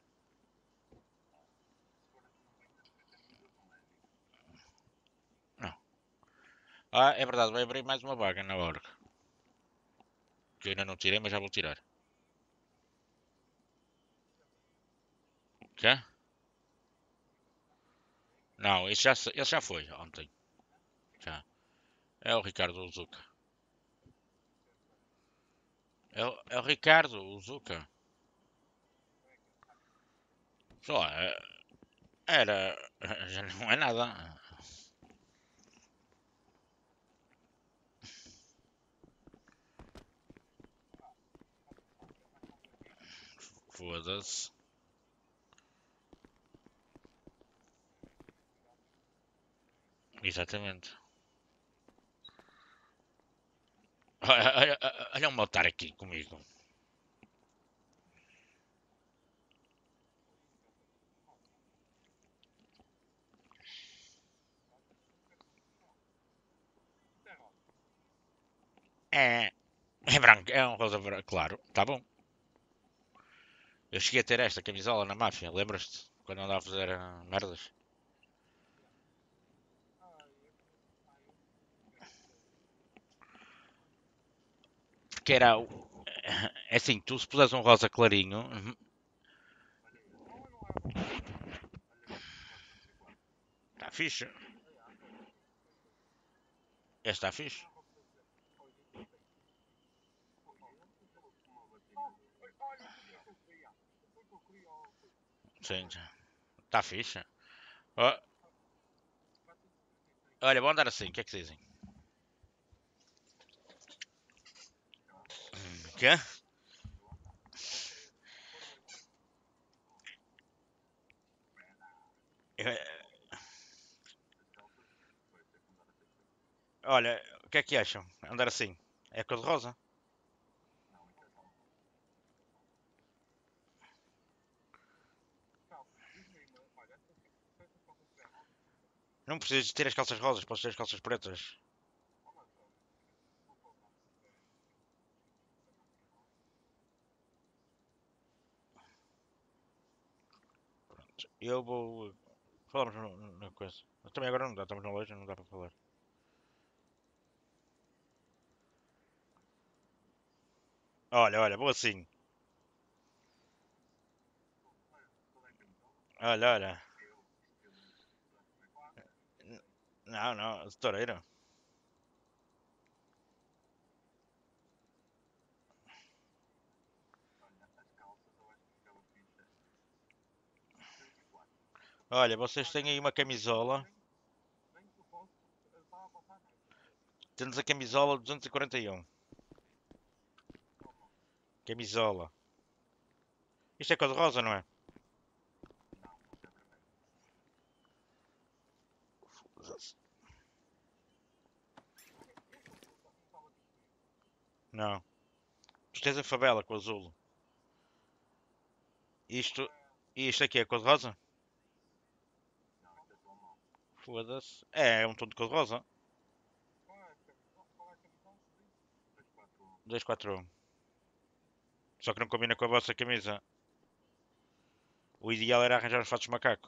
Não. Ah, é verdade, vai abrir mais uma vaga na hora. Que eu ainda não tirei, mas já vou tirar. Quê? Não, esse já, se- esse já foi ontem. Já. É o Ricardo Zuca. É, o- é o Ricardo Zuca. Só, é- era. Já não é nada. Foda-se. Exatamente. Olha, olha, olha o motar aqui comigo. É. É branco, é um rosa branco, claro, tá bom. Eu cheguei a ter esta camisola na máfia, lembras-te? Quando andava a fazer ah, merdas. Porque era. o- É assim, tu se puseres um rosa clarinho. uhum, Tá fixe. Este está fixe. Sim, tá fixe. Ó, olha, vou andar assim, o que é que dizem? Quê? Eh, Olha, o que é que acham? Andar assim? É cor de rosa? Não precisas ter as calças rosas, podes ter as calças pretas. Eu vou. Falamos no- no- na coisa. Mas também agora não dá, estamos na loja, não dá para falar. Olha, olha, vou assim. Olha, olha. N- Não, não, de toureiro. Olha, vocês têm aí uma camisola. Temos a camisola duzentos e quarenta e um. Camisola. Isto é cor de rosa, não é? Não. Tu tens a favela com o azul. Isto. Isto aqui é cor de rosa? Foda-se. É, é um tom de cor de rosa. dois quatro um. Só que não combina com a vossa camisa. O ideal era arranjar os fatos de macaco.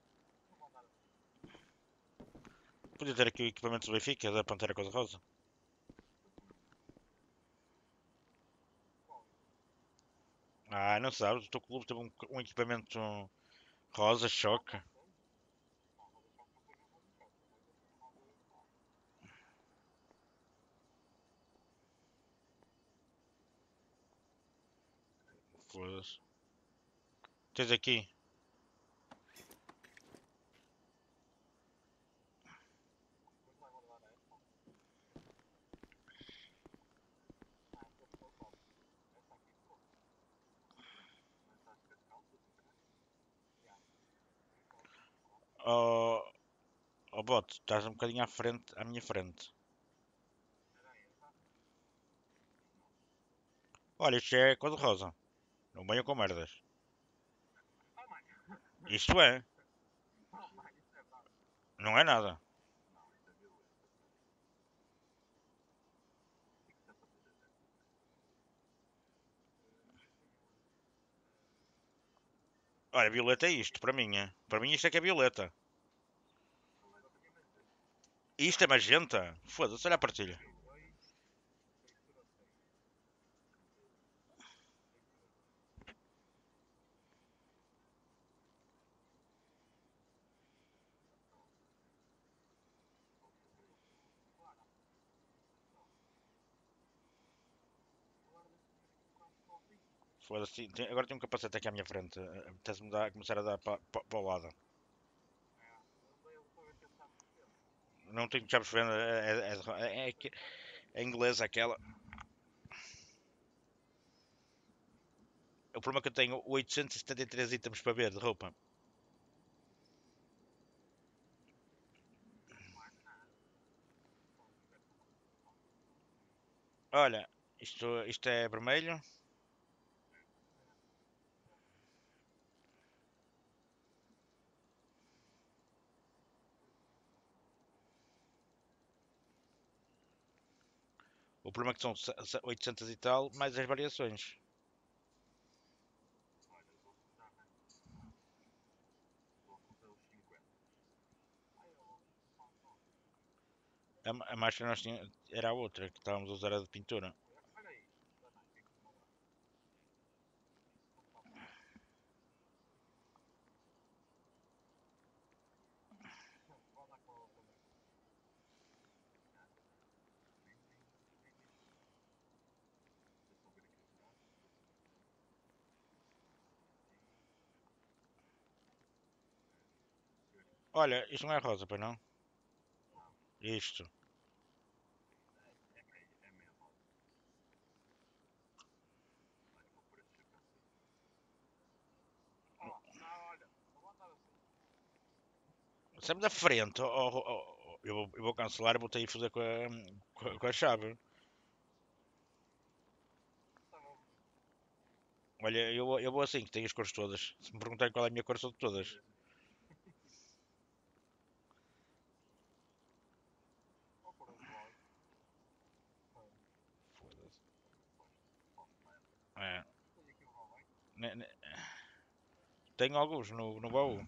Podia ter aqui o equipamento do Benfica da Pantera cor de rosa. Ah, não sabes, o teu clube teve um, um equipamento rosa, choque. Foda-se. Tens aqui. Oh, oh bot, estás um bocadinho à frente, à minha frente. Olha, isto é cor-de-rosa. Não venham com merdas. Isto é. Não é nada. Olha, violeta é isto, para mim. É. Para mim isto é que é violeta. Isto é magenta? Foda-se, olha a partilha. Foda-se, tem- agora tem um capacete aqui à minha frente. eh, Apetece-me dar- começar a dar para o lado. Não tenho chaves de fenda, é, é, é, é, é, é inglesa aquela. O problema é que eu tenho oitocentos e setenta e três itens para ver de roupa. Olha, isto, isto é vermelho. O problema é que são oitocentos e tal, mais as variações. A, a máscara nós tínhamos, era a outra, que estávamos a usar a de pintura. Olha, isto não é rosa, pois não? Isto. Sempre da frente. Oh, oh, oh, eu, vou, eu vou cancelar e vou ter que fazer com a, com a, com a chave. Olha, eu, vou- eu vou assim, que tenho as cores todas. Se me perguntarem qual é a minha cor, sou de todas. Foda-se. É. Ne- ne- Tenho alguns no, no baú.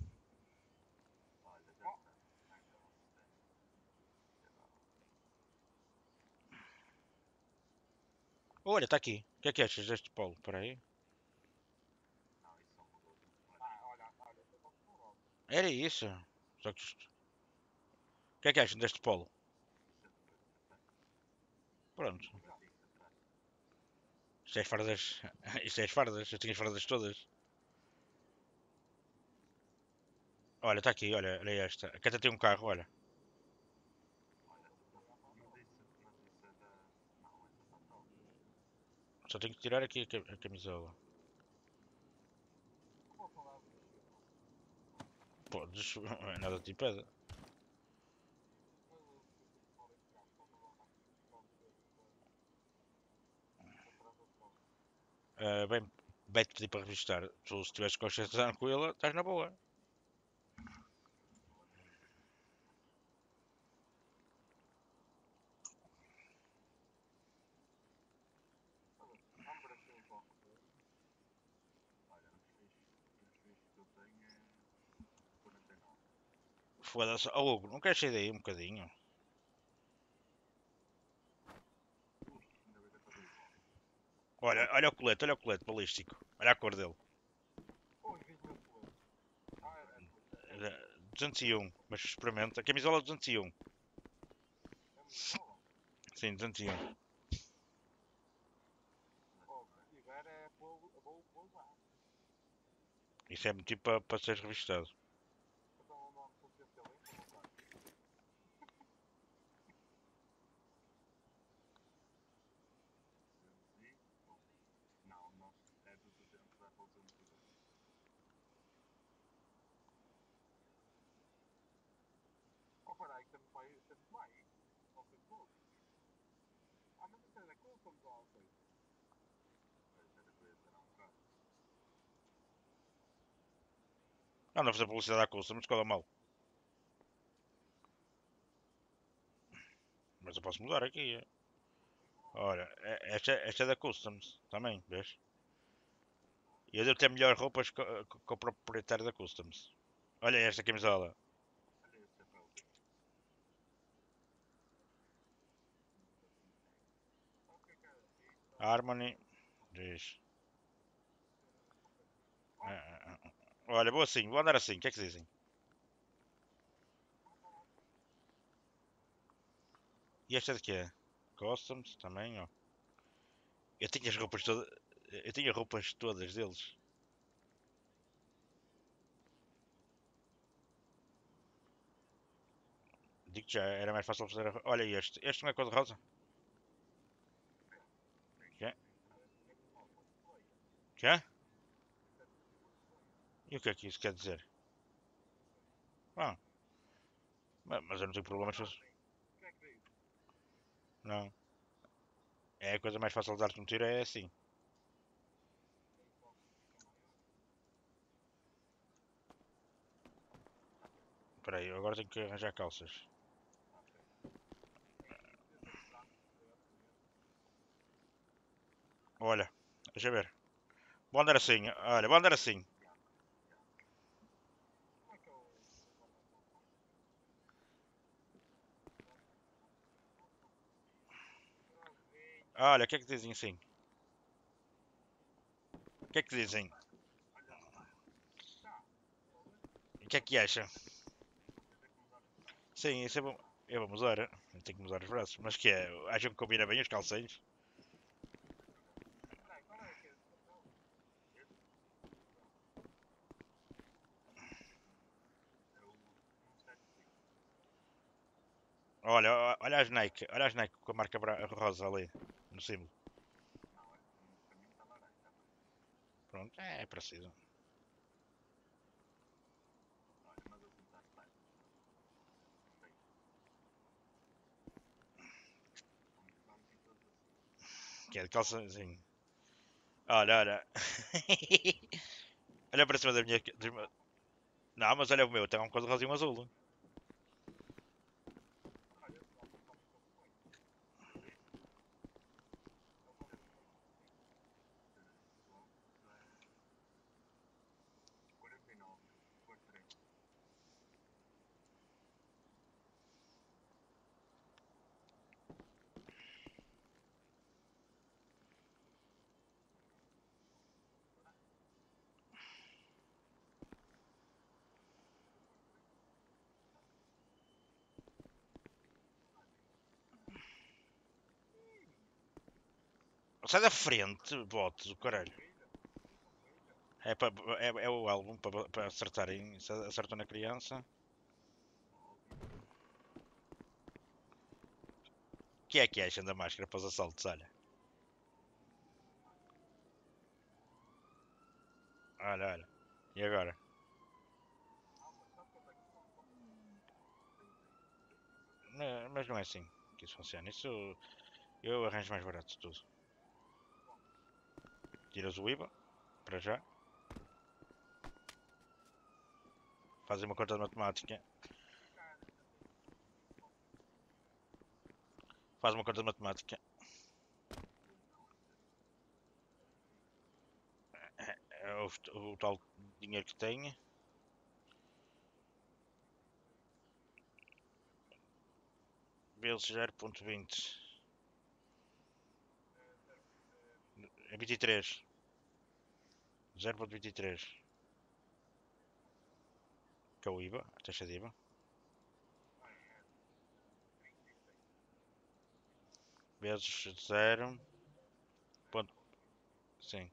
Olha, está aqui. O que é que achas deste polo? Espera aí. Era isso. Só que isto... O que é que acham deste polo? Pronto. Isto é as fardas. Isto é as fardas. Eu tinha as fardas todas. Olha, está aqui. Olha, olha esta. Aqui até tem um carro, olha. Só tenho que tirar aqui a ca- a camisola. Podes. Nada te impede. Ah, bem, vai-te pedir para registar. Tu, se tiveres consciência tranquila, estás na boa. Foda-se. Oh, Hugo, não queres sair daí um bocadinho? Olha, olha o colete, olha o colete balístico. Olha a cor dele. Eh, duzentos e um, mas experimenta. Camisola duzentos e um. Sim, duzentos e um. Isso é motivo para para ser revistado. Anda a fazer publicidade à custa, mas qual é o mal? Mas eu posso mudar aqui. é. Olha, é- esta, esta é da Customs também, vês? E eu devo ter melhores roupas que, que, que o proprietário da Customs. Olha esta camisola. Harmony. Diz. Ah, ah, ah. Olha, vou assim, vou andar assim, o que é que dizem? E esta de quê? Customs também, ó. Eu tinha as roupas todas. Eu tinha roupas todas deles. Digo já, era mais fácil fazer a... Olha este, este não é cor-de-rosa? Quê? Quê? E o que é que isso quer dizer? Ah, ma- mas eu não tenho problemas com isso. Não. É a coisa mais fácil de dar-te um tiro, é assim. Espera aí, eu agora tenho que arranjar calças. Olha, deixa eu ver. Vou andar assim, olha, vou andar assim. Olha, o que é que dizem assim? O que é que dizem? O que é que acham? Sim, isso é bom. Eu vou usar. Eu tenho que usar os braços. Mas que é? Acham que combina bem os calções? Olha, o- olha as Nike. Olha as Nike com a marca bra- rosa ali. No símbolo. Pronto, é preciso. Que é de calçãozinho. Olha, olha. Olha para cima da minha. dos meus- Não, mas olha o meu. Tem um cor de rosa e um azul. Sai da frente, bote do caralho. É, pa, é, é o álbum para, para acertarem. Se acertam na criança. O que é que acham da máscara para os assaltos? Olha. Olha, olha. E agora? Não, mas não é assim que isso funciona. Isso eu arranjo mais barato de tudo. Tiras o I V A, para já. Fazem uma conta de matemática. Faz uma conta de matemática. É, é o, o tal dinheiro que tem. Vezes zero ponto vinte. É vinte e três. zero ponto vinte e três. Que é o I V A, a taxa de I V A. Vezes zero. Ponto. Sim.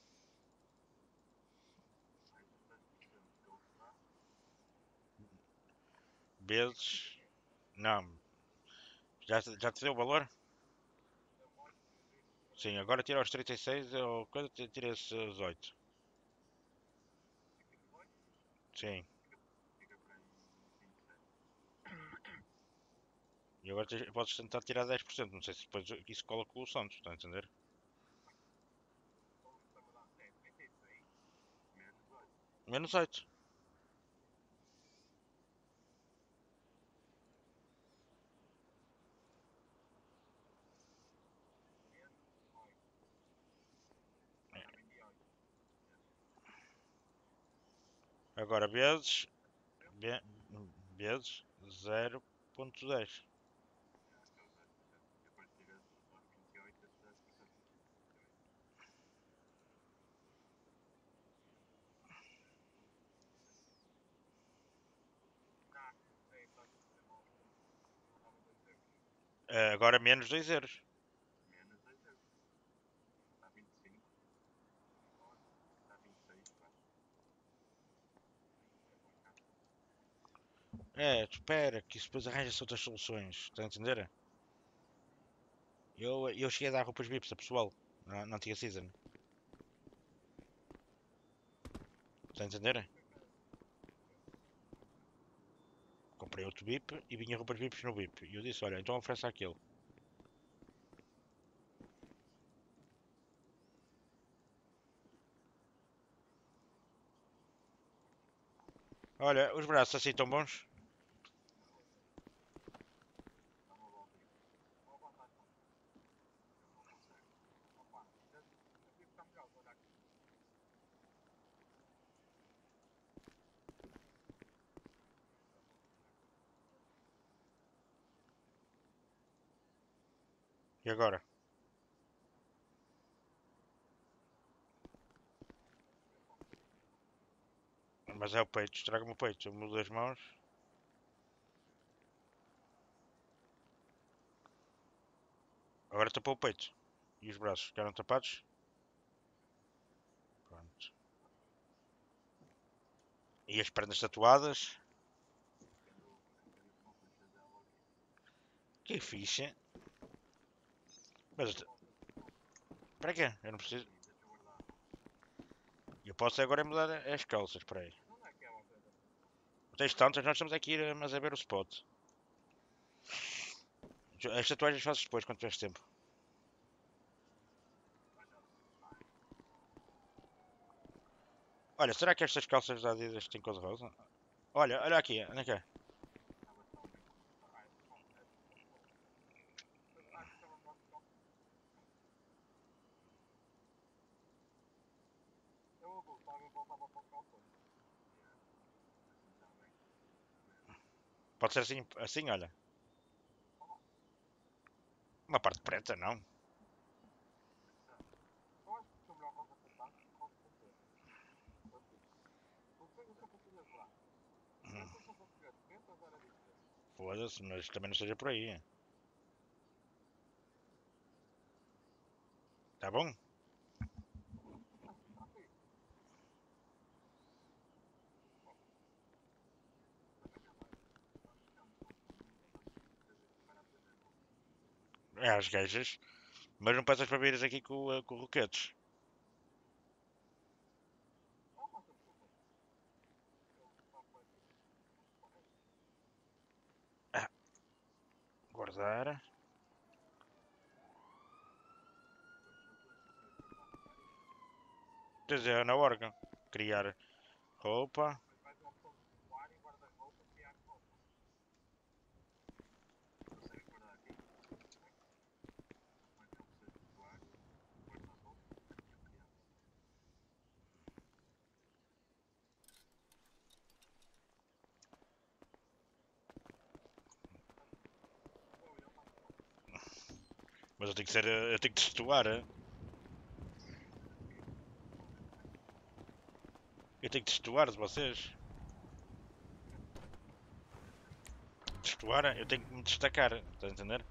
Vezes. Não. Já, já te deu o valor? Sim, agora tira os trinta e seis ou coisa, tira esses oito. Sim. E agora tens- podes tentar tirar dez por cento. Não sei se depois isso cola com o Santos, está a entender? Menos oito. Agora vezes. ve- Vezes zero ponto dez. Eh, Agora menos dois euros. É, espera, que isso depois arranja-se outras soluções. Está a entender? Eu, eu cheguei a dar roupas V I Ps a pessoal na, na antiga season. Está a entender? Comprei outro V I P e vinha roupas V I Ps no V I P. E eu disse: olha, então oferece aquele. Olha, os braços assim tão bons. E agora? Mas é o peito, estraga-me o peito. Eu mudo as mãos. Agora tapou o peito. E os braços ficaram tapados. Pronto. E as pernas tatuadas. Que fixe. Mas. Para quê? Eu não preciso. Eu posso agora mudar as calças, para aí. Tens tantas, nós estamos aqui a, mas a ver o spot. As tatuagens fazes depois, quando tiveres tempo. Olha, será que estas calças da Adidas têm cor de rosa? Olha, olha aqui, olha cá. Pode ser assim, assim, olha. Uma parte preta, não. Hum. Foda-se, mas também não seja por aí. Tá bom? É, as gajas. Mas não peças para vires aqui com, eh, com roquetes. Ah, guardar. Quer dizer, na órgão. Criar roupa. Mas eu tenho que ser. eh, Eu tenho que testuar. eh. tenho que destoar de vocês. Destoar, eu tenho que me destacar, estás a entender?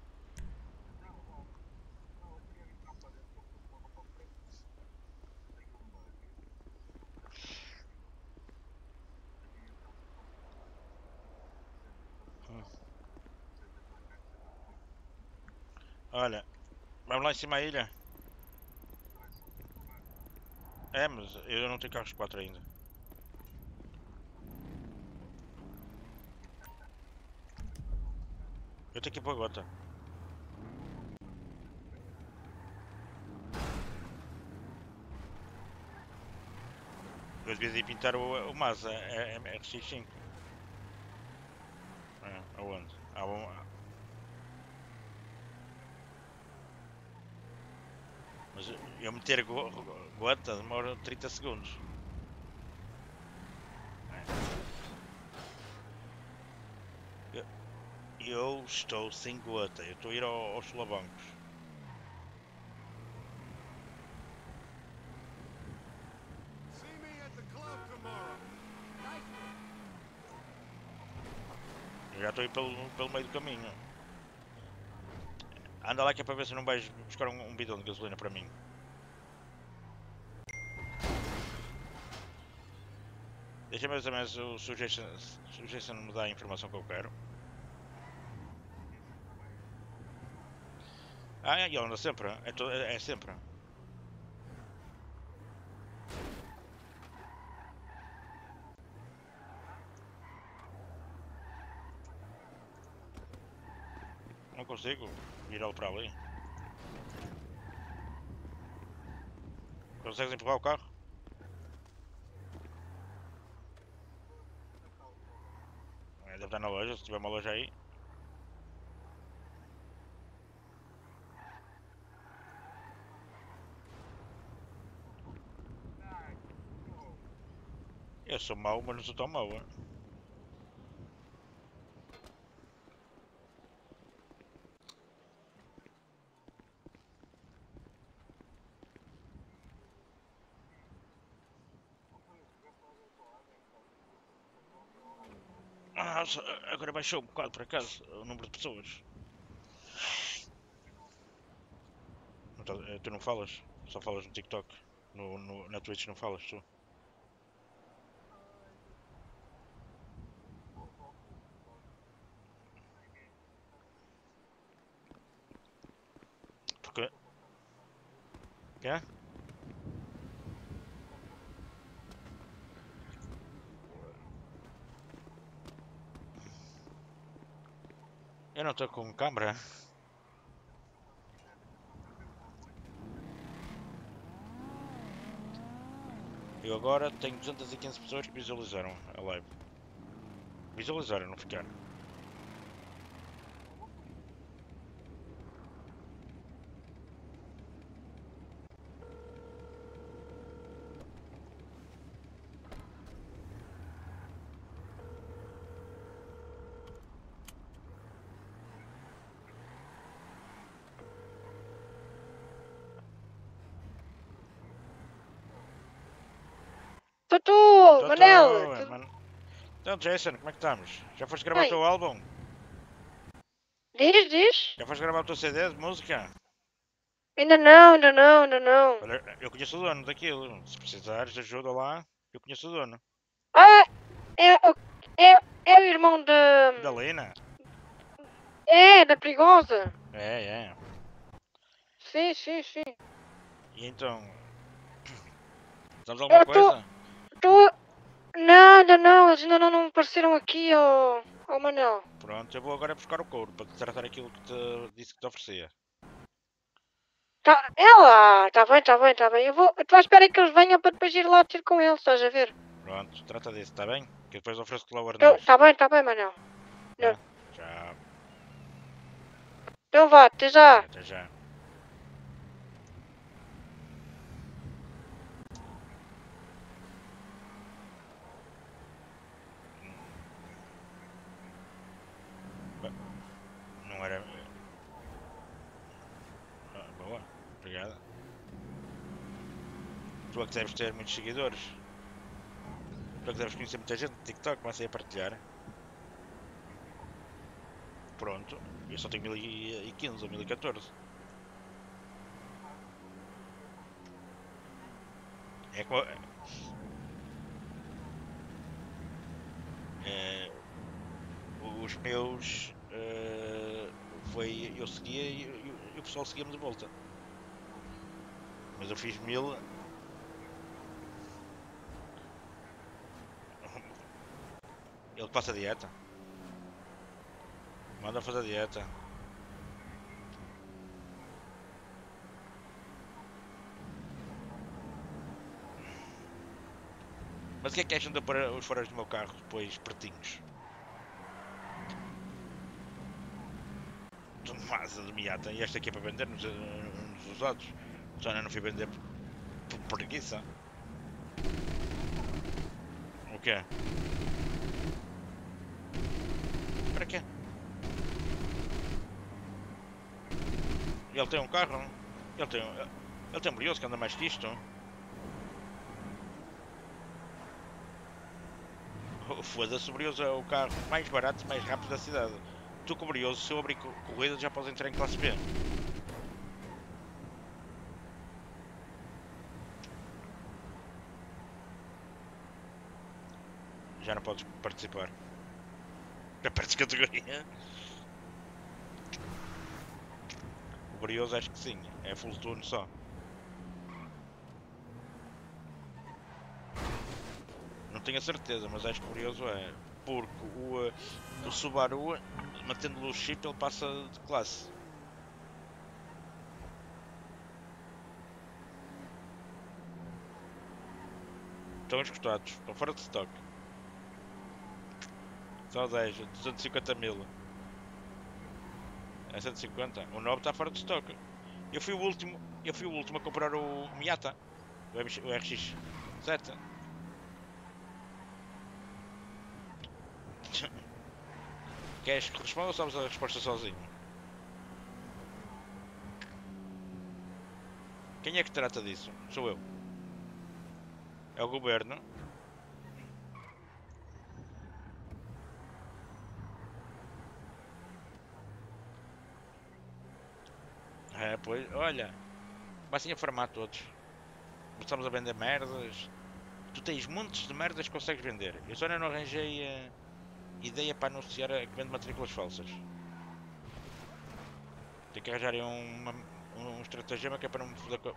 Hum. Olha, vamos lá em cima da ilha. É, mas eu não tenho carros quatro ainda. Eu tenho que ir para a gota. Eu devia ir pintar o, o Mazda, é, é, é R X cinco. É, aonde? Ah, bom. Mas eu meter go, go, gota demora trinta segundos. É. Eu, eu estou sem gota, eu estou a ir ao, aos solavancos. Eu já estou a ir pelo, pelo meio do caminho. Anda lá que é para ver se não vais buscar um, um bidão de gasolina para mim. Deixa-me ver também se o suggestion, suggestion me dá a informação que eu quero. Ah, é, ele anda sempre, é, to, é, é sempre. Não consigo virá-lo para ali. Consegues empurrar o carro? É, deve estar na loja, se tiver uma loja aí. Eu sou mau, mas não sou tão mau. Hein? Ah, agora baixou um bocado por acaso o número de pessoas. Não tá, tu não falas? Só falas no TikTok. No, no, na Twitch não falas tu. Porque... Quê? Eu não estou com câmera. Eu agora tenho duzentas e quinze pessoas que visualizaram a live. Visualizaram, não ficaram. Tutu, Tô, Manel, tô, tudo mano. Então, Jason, como é que estamos? Já foste gravar o bem? teu álbum? Diz, diz? Já foste gravar o teu C D de música? Ainda não, ainda não, ainda não. Olha, eu conheço o dono daquilo. Se precisares de ajuda lá, eu conheço o dono. Ah, é, o- é, é o irmão da... Da Lina? É, da Perigosa. É, é. Sim, sim, sim. E então... Sabes Eu alguma tô, coisa? tô... Não, ainda não, eles ainda não, não apareceram aqui, ó, ó Manel. Pronto, eu vou agora buscar o couro para te tratar aquilo que te disse que te oferecia. Tá, ela, tá bem, tá bem, tá bem. Eu vou, eu tô à espera que eles venham para depois ir lá ter com eles, estás a ver? Pronto, trata disso, está bem? Que depois ofereço-te lá o Tô, arnês. tá bem, tá bem, Manel. Tá? Tchau. Então vá, até já. Até já. Não era... Ah, boa, obrigado. Tu é que deves ter muitos seguidores. Já que deves conhecer muita gente no TikTok, comecei a partilhar. Pronto, eu só tenho mil e quinze ou mil e catorze. É como. É, os meus. eh, foi. Eu seguia e, e- e o pessoal seguia-me de volta. Mas eu fiz mil. Ele passa a dieta. Manda fazer a dieta. Mas o que é que acham de eu pôr os faróis do meu carro depois pertinhos? Estou massa de Miata e esta aqui é para vender nos, nos usados. Já não fui vender por, por preguiça. O quê? Para quê? Ele tem um carro? Ele tem, ele tem um brioso que anda mais que isto. Foda-se, o Brioso é o carro mais barato e mais rápido da cidade. Tu com o Brioso, se eu abrir co- corrida, já podes entrar em classe B. Já não podes participar. Já perdes categoria. O Brioso acho que sim, é full turno só. Não tenho a certeza, mas acho que o Brioso é. Porque o, eh, o Subaru, mantendo o chip, ele passa de classe. Estão esgotados, estão fora de stock. Só dez, duzentos e cinquenta mil. É cento e cinquenta. O novo está fora de stock. Eu fui o último, eu fui o último a comprar o Miata, o R X sete. Queres que responda ou sabes a resposta sozinho? Quem é que trata disso? Sou eu. É o governo. É, pois, olha. Vai-se a farmar todos. Começamos a vender merdas. Tu tens montes de merdas que consegues vender. Eu só ainda não arranjei uh, ideia para anunciar a que vende matrículas falsas. Tem que arranjar aí uma, um estratagema que é para não me foder com...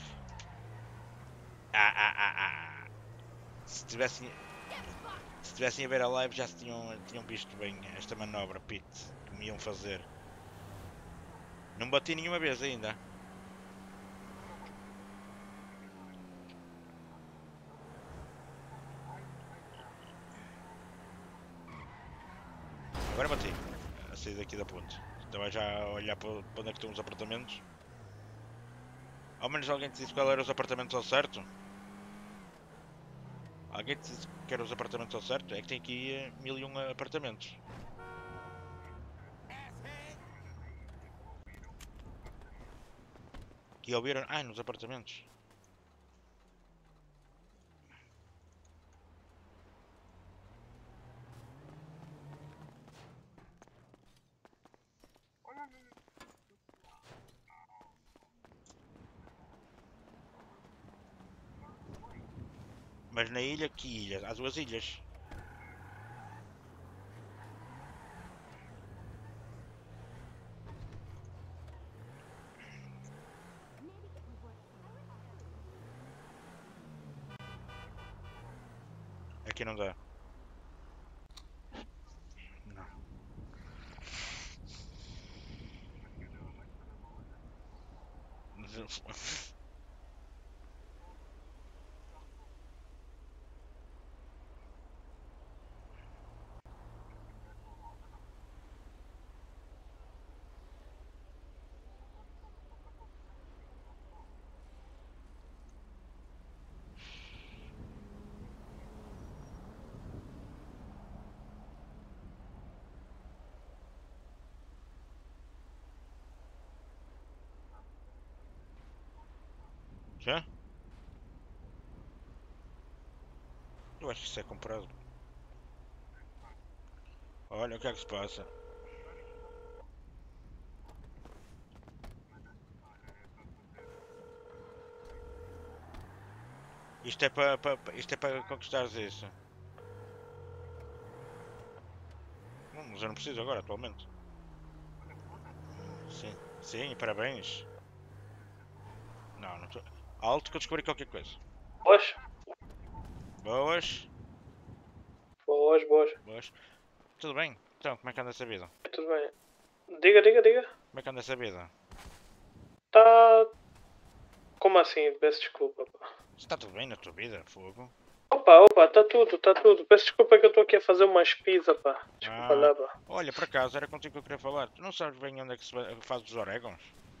Ah, ah, ah, ah. Se tivessem... Se tivessem a ver a live já se tinham, tinham visto bem esta manobra, Pete, que me iam fazer. Não bati nenhuma vez ainda. Agora bati. A sair daqui da ponte. Estava já a olhar para onde é que estão os apartamentos. Ao menos alguém te disse qual eram os apartamentos ao certo? Alguém te disse que eram os apartamentos ao certo? É que tem aqui eh, mil e um apartamentos. Que ouviram? Ah, nos apartamentos. Mas na ilha, que ilha? Há duas ilhas. Aqui não dá. Não. Já? Eu acho que isso é comprado. Olha o que é que se passa. Isto é para pa, pa- isto é para conquistares isso. Não, mas eu não preciso agora, atualmente. Sim, sim, parabéns. Não, não estou. Alto que eu descobri qualquer coisa. Boas? Boas, Boas, boas. boas. Tudo bem? Então, como é que anda essa vida? Tudo bem. Diga, diga, diga. Como é que anda essa vida? Tá. Como assim? Peço desculpa, pá. Está tudo bem na tua vida, fogo? Opa, opa, tá tudo, tá tudo. Peço desculpa que eu estou aqui a fazer umas pizza, pá. Desculpa Ah. lá, pá. Olha, por acaso, era contigo que eu queria falar. Tu não sabes bem onde é que se va- faz os orégãos?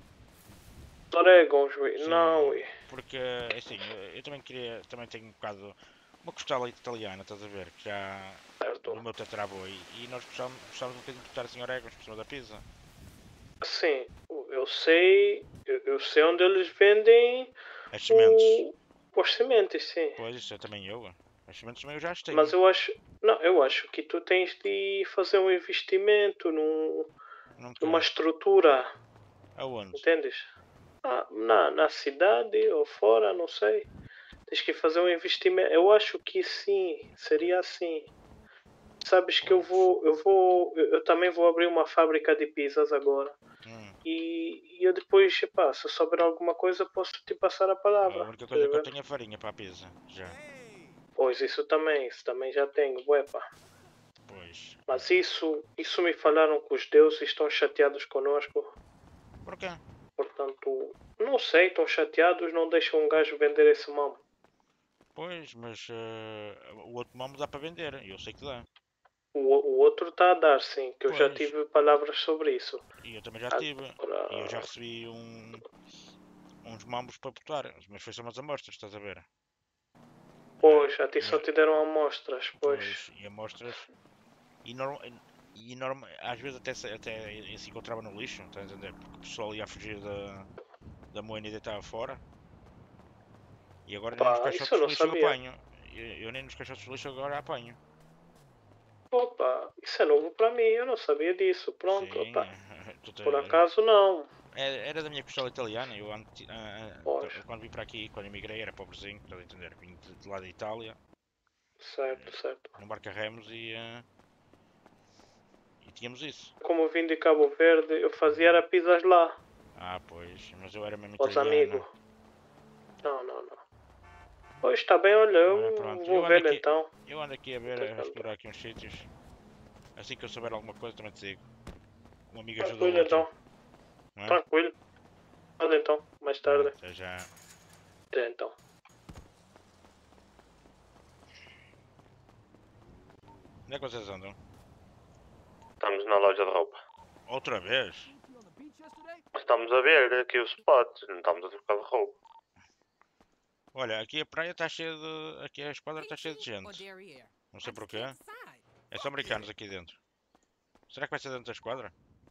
Orégãos, ui. Sim. Não, ui. Porque, assim, eu, eu também queria, também tenho um bocado, uma costela italiana, estás a ver? Que já, Certo. do meu tetravô, e, e nós gostávamos, gostávamos um bocadinho de botar assim orégãos por cima da pizza. Sim, eu sei. Eu, eu sei onde eles vendem As sementes. o, os sementes, sim. Pois, isso é também eu. As sementes também eu já as tenho. Mas eu acho. Não, eu acho que tu tens de fazer um investimento num, Não numa quero. estrutura, Aonde? entendes? Ah, na, na cidade ou fora, não sei. Tens que fazer um investimento. Eu acho que sim, seria assim. Sabes que eu vou. Eu vou. Eu, eu também vou abrir uma fábrica de pizzas agora. Hum. E, e eu depois, epá, se souber alguma coisa, posso te passar a A palavra. única Estás coisa a que eu ver? tenho é farinha para a pizza. Já. Pois isso também, isso também já tenho, uepa. Pois. Mas isso, isso me falaram que os deuses estão chateados conosco. Por quê? Portanto, não sei, estão chateados, não deixam um gajo vender esse mamo. Pois, mas eh, o outro mamo dá para vender. Eu sei que dá. O, o outro está a dar, sim, que eu já Pois. tive palavras sobre isso. E eu também já tive. Agora, E eu já recebi um, uns mambos para botar. Mas foi só umas amostras, estás a ver? pois, a ti só Yeah. te deram amostras, pois. Pois, e amostras. E, norma, e norma, às vezes até se, até se encontrava no lixo, estás a entender? Porque o pessoal ia a fugir da, da moeda e deitava fora. E agora nem nos Pá, caixotes isso eu de não lixo eu sabia. apanho. Eu, eu nem nos caixotes de lixo agora apanho. Opa, isso é novo para mim, eu não sabia disso. Pronto, Sim, opa. tu te- Por acaso não. era, era da minha costela italiana. Eu ante- ah, ah, Pois. quando vim para aqui, quando emigrei, era pobrezinho, estás a entender? Vim de, de lá da Itália, Certo, certo. num barco a remos e, ah, e tínhamos isso. Como eu vim de Cabo Verde, eu fazia era pizzas lá, Ah, pois, mas eu era mesmo aos italiano. amigos. Não, não, não. Pois está bem, olha, eu Olha, pronto, eu vou ando ver aqui- então. Eu ando aqui a ver, a Entretanto. explorar aqui uns sítios. Assim que eu souber alguma coisa também te digo. Um amigo ajuda o Tranquilo outro. então, Não é? tranquilo. Olha então, mais tarde. Até já. Até então. Onde é que vocês andam? Estamos na loja de roupa. Outra vez? Estamos a ver aqui o spot, não estamos a trocar de roupa. Olha, aqui a praia está cheia de. Aqui a esquadra está cheia de gente. Não sei porquê. É só americanos aqui dentro. Será que vai ser dentro da esquadra?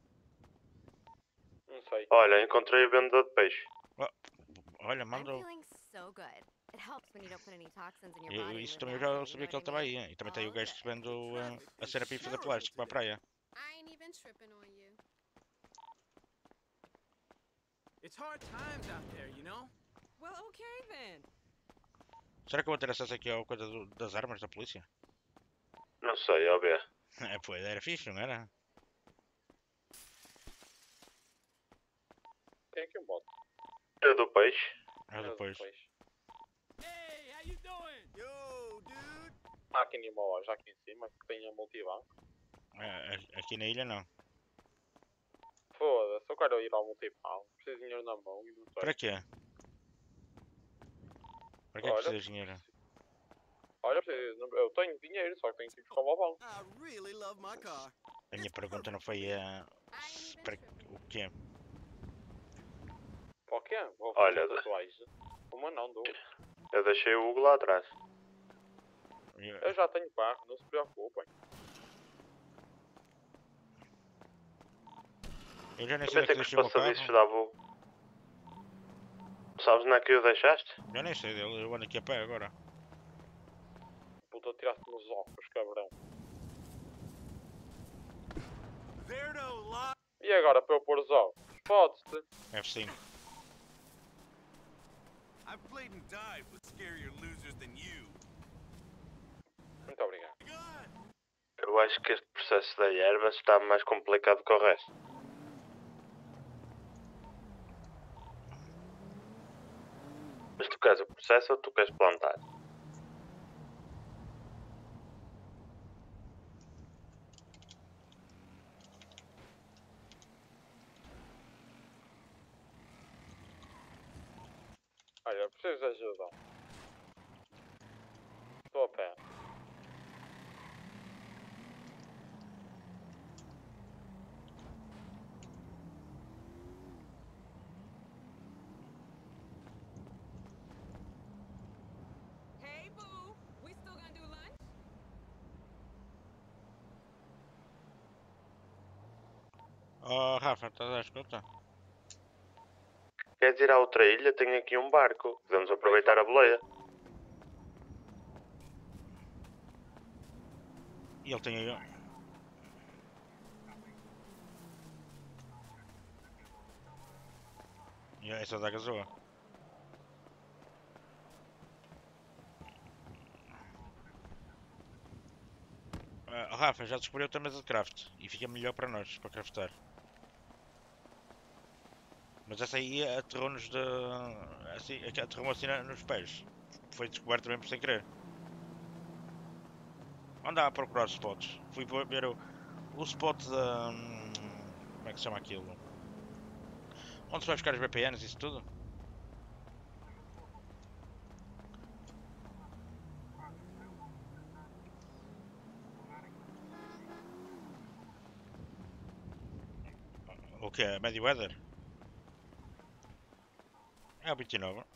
Não sei. Olha, encontrei o vendedor de peixe. Olha, I'm mandou. feeling so good. It helps when you don't put any toxins in your Eu, body. eu and isso live também eu já naturally, sabia you que ele know what estava I aí. mean? E também tem o gajo que se vende o, eh, a cera pifa de plástico para a praia. I ain't even tripping on you. It's hard times out there, you know? Well, okay then. Será que eu vou ter acesso aqui ao coisa do- das armas da polícia? Não sei, ó ver. É, pois, era fixe, não era? Quem é que eu boto? É do peixe. Ah, depois. Hey, how you doing? Yo, dude. Máquina uma loja aqui em cima que tenha multibanco. É, a- aqui na ilha não. Foda-se, eu quero ir ao multibanco. Preciso de dinheiro na mão e não sei. Para quê? Para que é que Olha. precisas de dinheiro? Olha, preciso- eu tenho dinheiro, só que tenho que ir buscar o balão. I really love my car. A minha pergunta não foi a. Para o quê? Para o quê? Vou Olha, fazer tatuagem. Uma não, duas. Eu deixei o Hugo lá atrás. Eu- Eu já tenho carro, não se preocupem. Eu já nem sei onde é Pensei que que os deixei o meu passadiços carro. davam o... Sabes onde é que o deixaste? Eu nem sei dele, eu ando aqui a pé agora. Puta estou a tirar-te nos óculos, cabrão. E agora para eu pôr os óculos? Pode-se. F cinco. Muito obrigado. Eu acho que este processo da erva está mais complicado que o resto. Mas tu queres o processo ou tu queres plantar? Olha, eu preciso de ajuda. Estou a pé. Hey, boo. We still gonna do lunch? Oh, Rafa, estás à escuta? Queres ir à outra ilha? Tenho aqui um barco. Podemos aproveitar a boleia. E ele tem aí... E essa da gasoa. Uh, Rafa, já descobriu a mesa de craft. E fica melhor para nós, para craftar. Mas essa aí aterrou-nos de... Assim, aterrou assim nos pés. Foi descoberto mesmo sem querer. Andava a procurar spots. Fui ver o, o spot da... Como é que se chama aquilo? Onde se vai buscar os V P Ns e isso tudo? O que é? Meriwether? É o vinte e nove.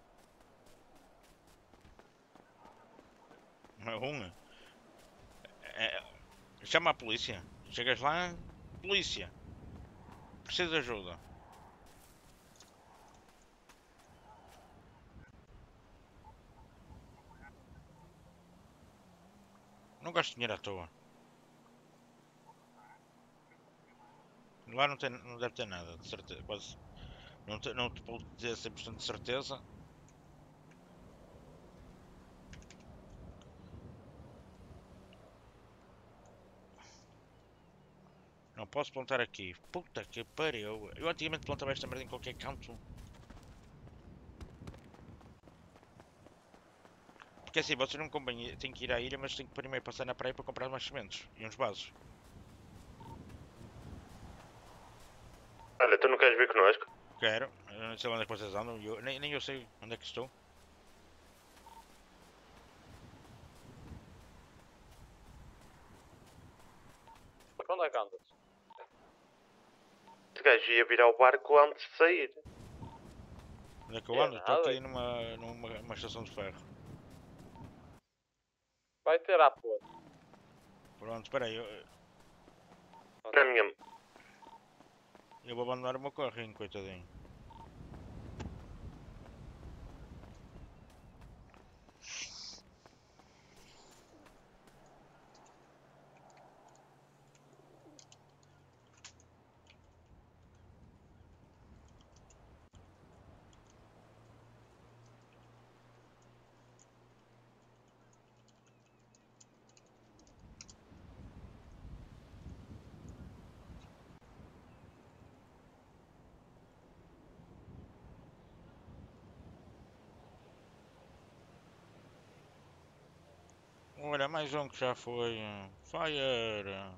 Um. É, chama a polícia. Chegas lá, polícia. Preciso de ajuda. Não gasto dinheiro à toa. Lá não, tem, não deve ter nada, de certeza. Quase. Não te, não te posso dizer cem por cento de certeza. Não posso plantar aqui. Puta que pariu. Eu antigamente plantava esta merda em qualquer canto. Porque assim, vocês não convém, têm que ir à ilha, mas têm que primeiro passar na praia para comprar umas sementes e uns vasos. Olha, tu não queres vir connosco? Quero. Eu não sei onde é que vocês andam. Eu, nem, nem eu sei onde é que estou. Onde é que andas? Esse gajo ia virar o barco antes de sair. Onde é que eu É ando? Estou nada. aqui numa, numa uma estação de ferro. Vai ter à ponte. Pronto, espera aí. Eu, Na minha... eu vou abandonar o meu carrinho, coitadinho. Olha, mais um que já foi. Fire!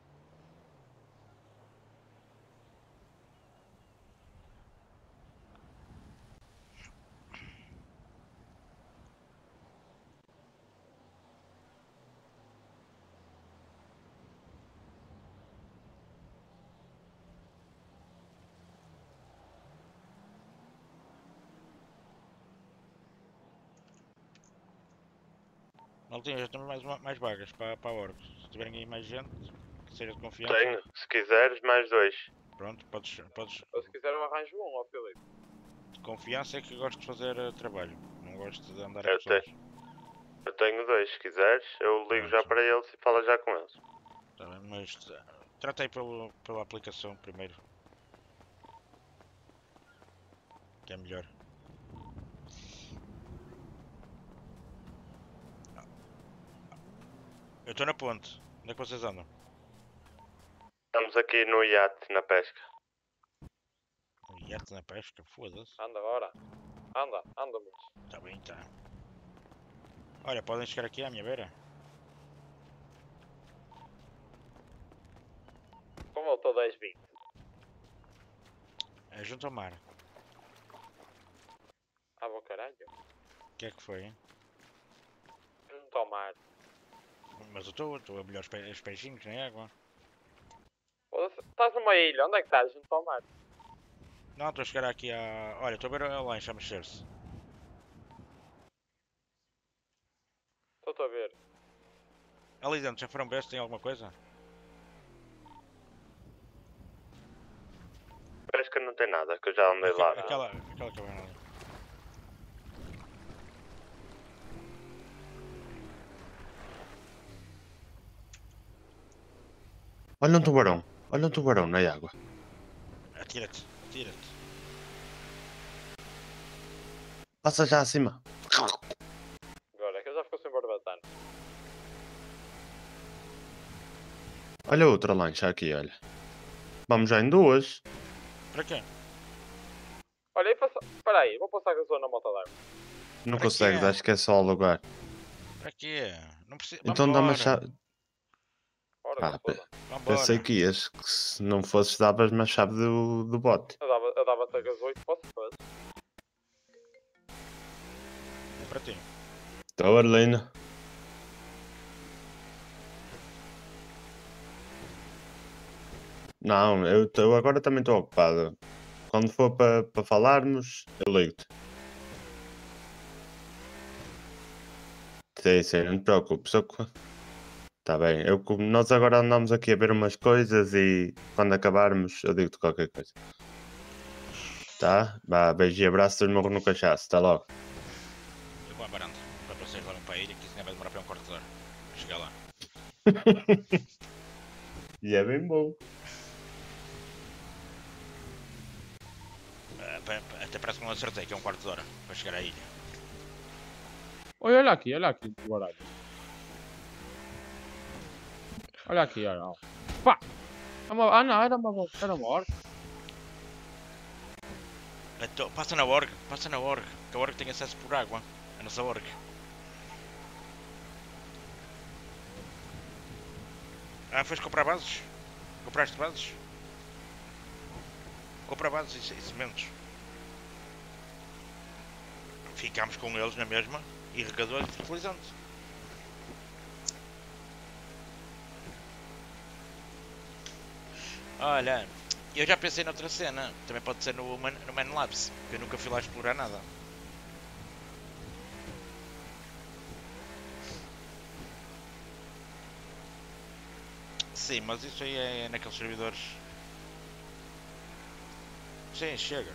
Maltinha, já temos mais, uma- mais vagas para, para orcs. Se tiverem aí mais gente, que seja de confiança. Tenho. Se quiseres, mais dois. Pronto, podes, podes. Ou se quiser eu arranjo um, ó Filipe. De confiança é que gosto de fazer eh, trabalho. Não gosto de andar a Eu pessoas. Eu tenho dois, se quiseres, eu ligo já para eles e falo já com eles. Tá bem, mas uh, trata aí pelo, pela aplicação primeiro. Que é melhor. Eu estou na ponte. Onde é que vocês andam? Estamos aqui no iate, na pesca. Um iate na pesca? Foda-se. Anda agora. Anda, anda, moço. Tá bem, tá. Olha, podem chegar aqui à minha beira. Como voltou dez vinte? É junto ao mar. Ah, bom caralho. O que é que foi, hein? Junto ao mar. Mas eu estou, estou a molhar os, pe os peixinhos na água. Foda-se, estás numa ilha, onde é que estás? Junto ao mar. Não, estou a chegar aqui a... Olha, estou a ver a lancha a mexer-se. Estou-te a ver. Ali dentro, já foram ver se tem alguma coisa? Pesca não tem nada, que eu já andei lá. Aquela, aquela cabana ali. Olha um tubarão. Olha um tubarão na água. Atira-te, atira-te. Passa já acima. Agora, é que eu já ficou sem barbatana. Olha outra lancha aqui, olha. Vamos já em duas. Para quê? Olha, aí passa... Espera aí, vou passar a gasolina na moto d'água. Não Para consegues, quê? acho que é só alugar. Para quê? Não precisa... Então dá-me a chave. Ora, Ah, não foda. Vambora. Pensei que ias, que se não fosses davas-me a chave do, do bote. Eu dava- eu dava-te a gasolina, posso fazer? É para ti. Estou, Arlena. Não, eu, eu agora também estou ocupado. Quando for para pa falarmos, eu ligo-te. Sim, sim, não te preocupes. Está bem, eu, nós agora andamos aqui a ver umas coisas e quando acabarmos eu digo-te qualquer coisa. Tá? Vá, beijo e abraço, esmurro no cachaço. Até logo. Eu vou à varanda. Para vocês levam para a ilha, que isso nem vai demorar para um quarto de hora. Para chegar lá. E é bem bom. Ah, pa- pa- até parece que não acertei, que é um quarto de hora. Para chegar à ilha. Olha, olha aqui, olha aqui, o baralho. Olha aqui, olha. Ó. Pá! É uma... Ah não, era uma, era uma orca. Então, passa na org, passa na org. Que a org tem acesso por água. A nossa org. Ah, foste comprar bases? Compraste bases? Compra bases e, e sementes. Ficámos com eles na mesma. Irrigador e fertilizante. Olha, eu já pensei noutra cena. Também pode ser no, Man- no Man Labs. Que eu nunca fui lá explorar nada. Sim, mas isso aí é naqueles servidores. Sim, chega.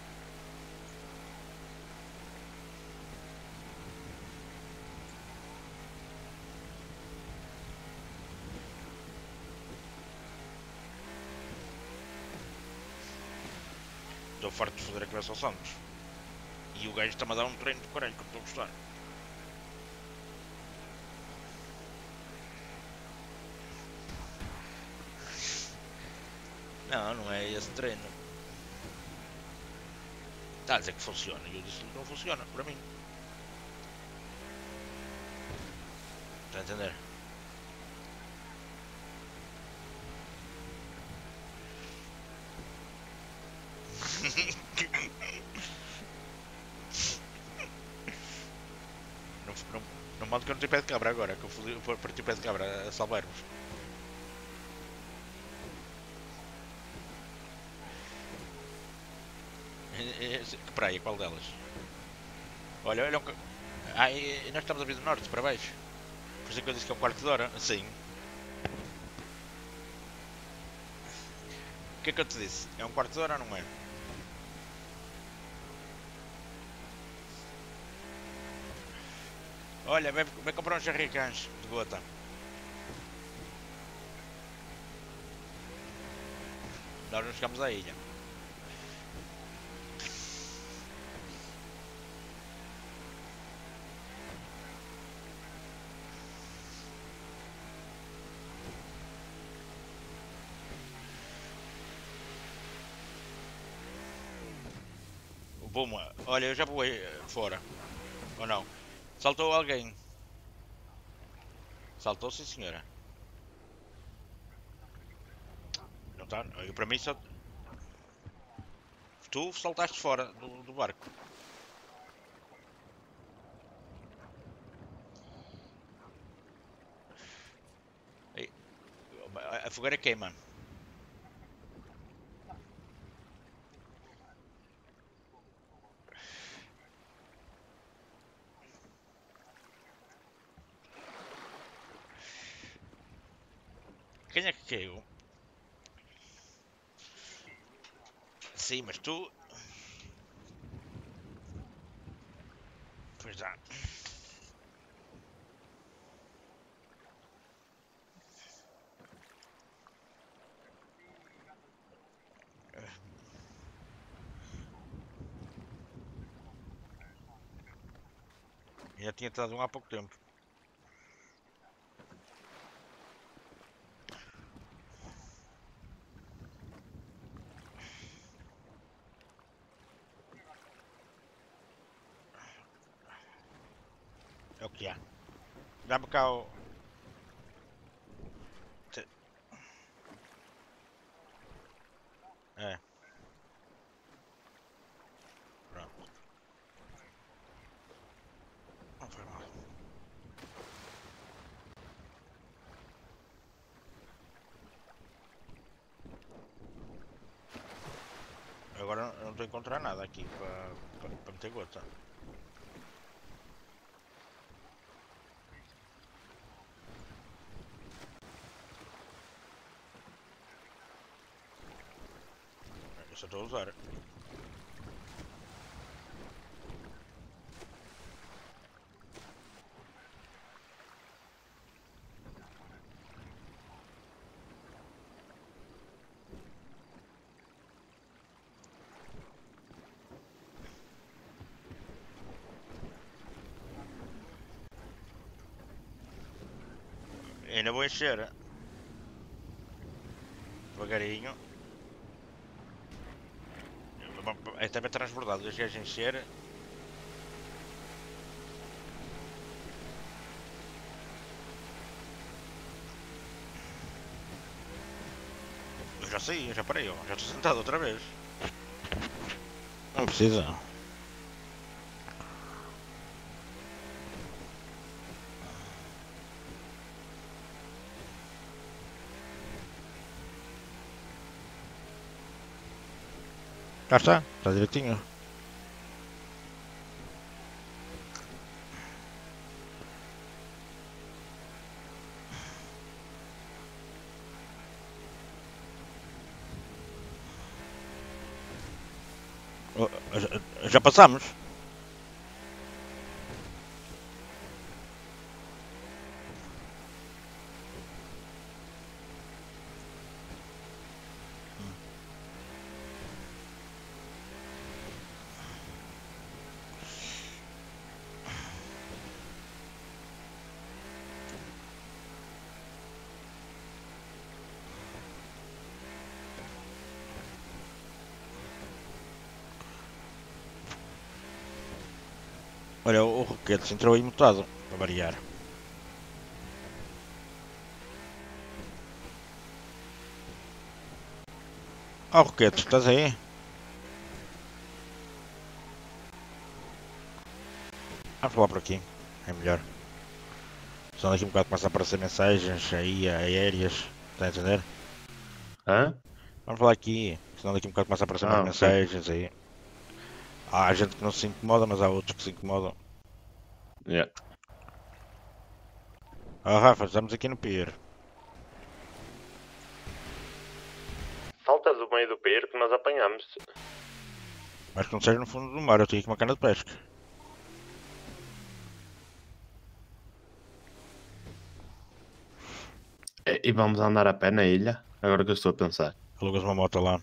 Estou farto de foder a cabeça ao Santos. E o gajo está-me a dar um treino do caralho que eu estou a gostar. Não, não é esse treino. Está a dizer que funciona e eu disse que não funciona, para mim. Está a entender? Não, não, não mando que eu não tenho pé de cabra agora, que eu fui- eu parti o pé de cabra a salvar-vos. Eh, eh, Que praia? Qual delas? Olha, olha. um ca- Ah, e- e nós estamos a vir do norte para baixo. Por isso é que eu disse que é um quarto de hora. Sim. O que é que eu te disse? É um quarto de hora ou não é? Olha, vai, vai comprar uns charricãs de gota. Nós não chegamos à ilha. Bom, olha, eu já vou fora. Ou não? Saltou alguém. Saltou, sim senhora. Não está? Eu para mim só... Tu saltaste fora do, do barco. Aí. A fogueira queima. Quem é que caiu? Sim, mas tu... Pois já. Já tinha estado um há pouco tempo. É o que há. Dá-me cá o... É. Pronto. Não foi mal. Agora eu não estou a encontrar nada aqui para, para, para meter gota. Eu só estou a usar. Ainda vou encher. Devagarinho. Até vai transbordado. Deixa a encher. Eu já saí, já parei, ó. Já estou sentado outra vez. Não precisa. Já está, está direitinho. Oh, já, já passamos. Olha, o Roquetes entrou aí mutado, para variar. Ó, oh, Roquetes, estás aí? Vamos falar por aqui, é melhor. Só daqui um bocado começa a aparecer mensagens aí aéreas, está a entender? Hã? Vamos falar aqui, senão daqui um bocado começa a aparecer Ah, mais okay. mensagens aí. Há gente que não se incomoda, mas há outros que se incomodam. Yeah. Ah, Rafa, estamos aqui no pier. Salta do meio do pier que nós apanhamos. Mas que não seja no fundo do mar, eu tenho aqui uma cana de pesca. E vamos andar a pé na ilha? Agora que eu estou a pensar. Alugas uma moto lá.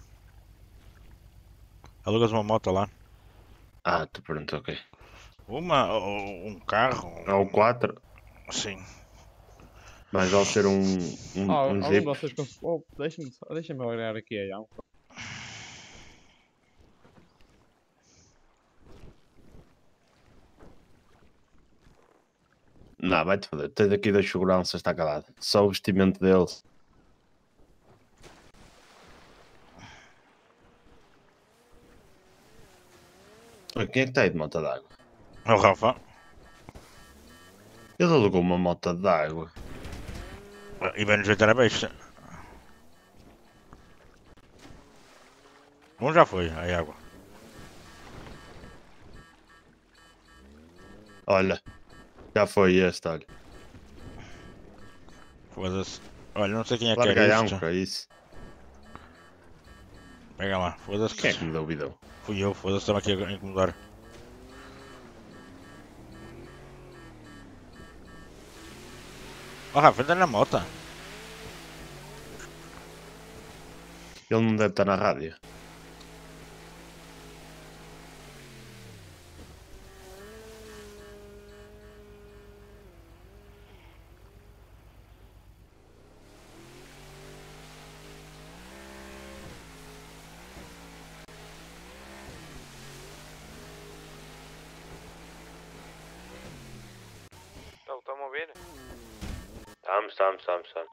Alugas uma moto lá. Ah, tu pronto, ok. Uma, ou um carro. Ou quatro. Sim. Mas vale ser um, um, Ah, um algum de jeep. vocês cons- oh, deixa-me deixa-me olhar aqui aí. ó. Não, vai-te foder. Tens aqui dois seguranças, está calado. Só o vestimento deles. Oi, quem é que está aí de moto d'água? É o Rafa. Ele alugou uma moto d'água. E vai nos ajeitar a besta. Um já foi, aí água. Olha, já foi este, olha. Foda-se. Olha, não sei quem é que Larga era a isto. âncora, isso. Pega lá, foda-se. Quem é que me deu o bidão? Fui eu, foda-se, estava aqui a incomodar. Oh Rafa, anda na moto. Ele não deve estar na rádio. Estão a ouvir? Estamos, estamos, estamos, estamos.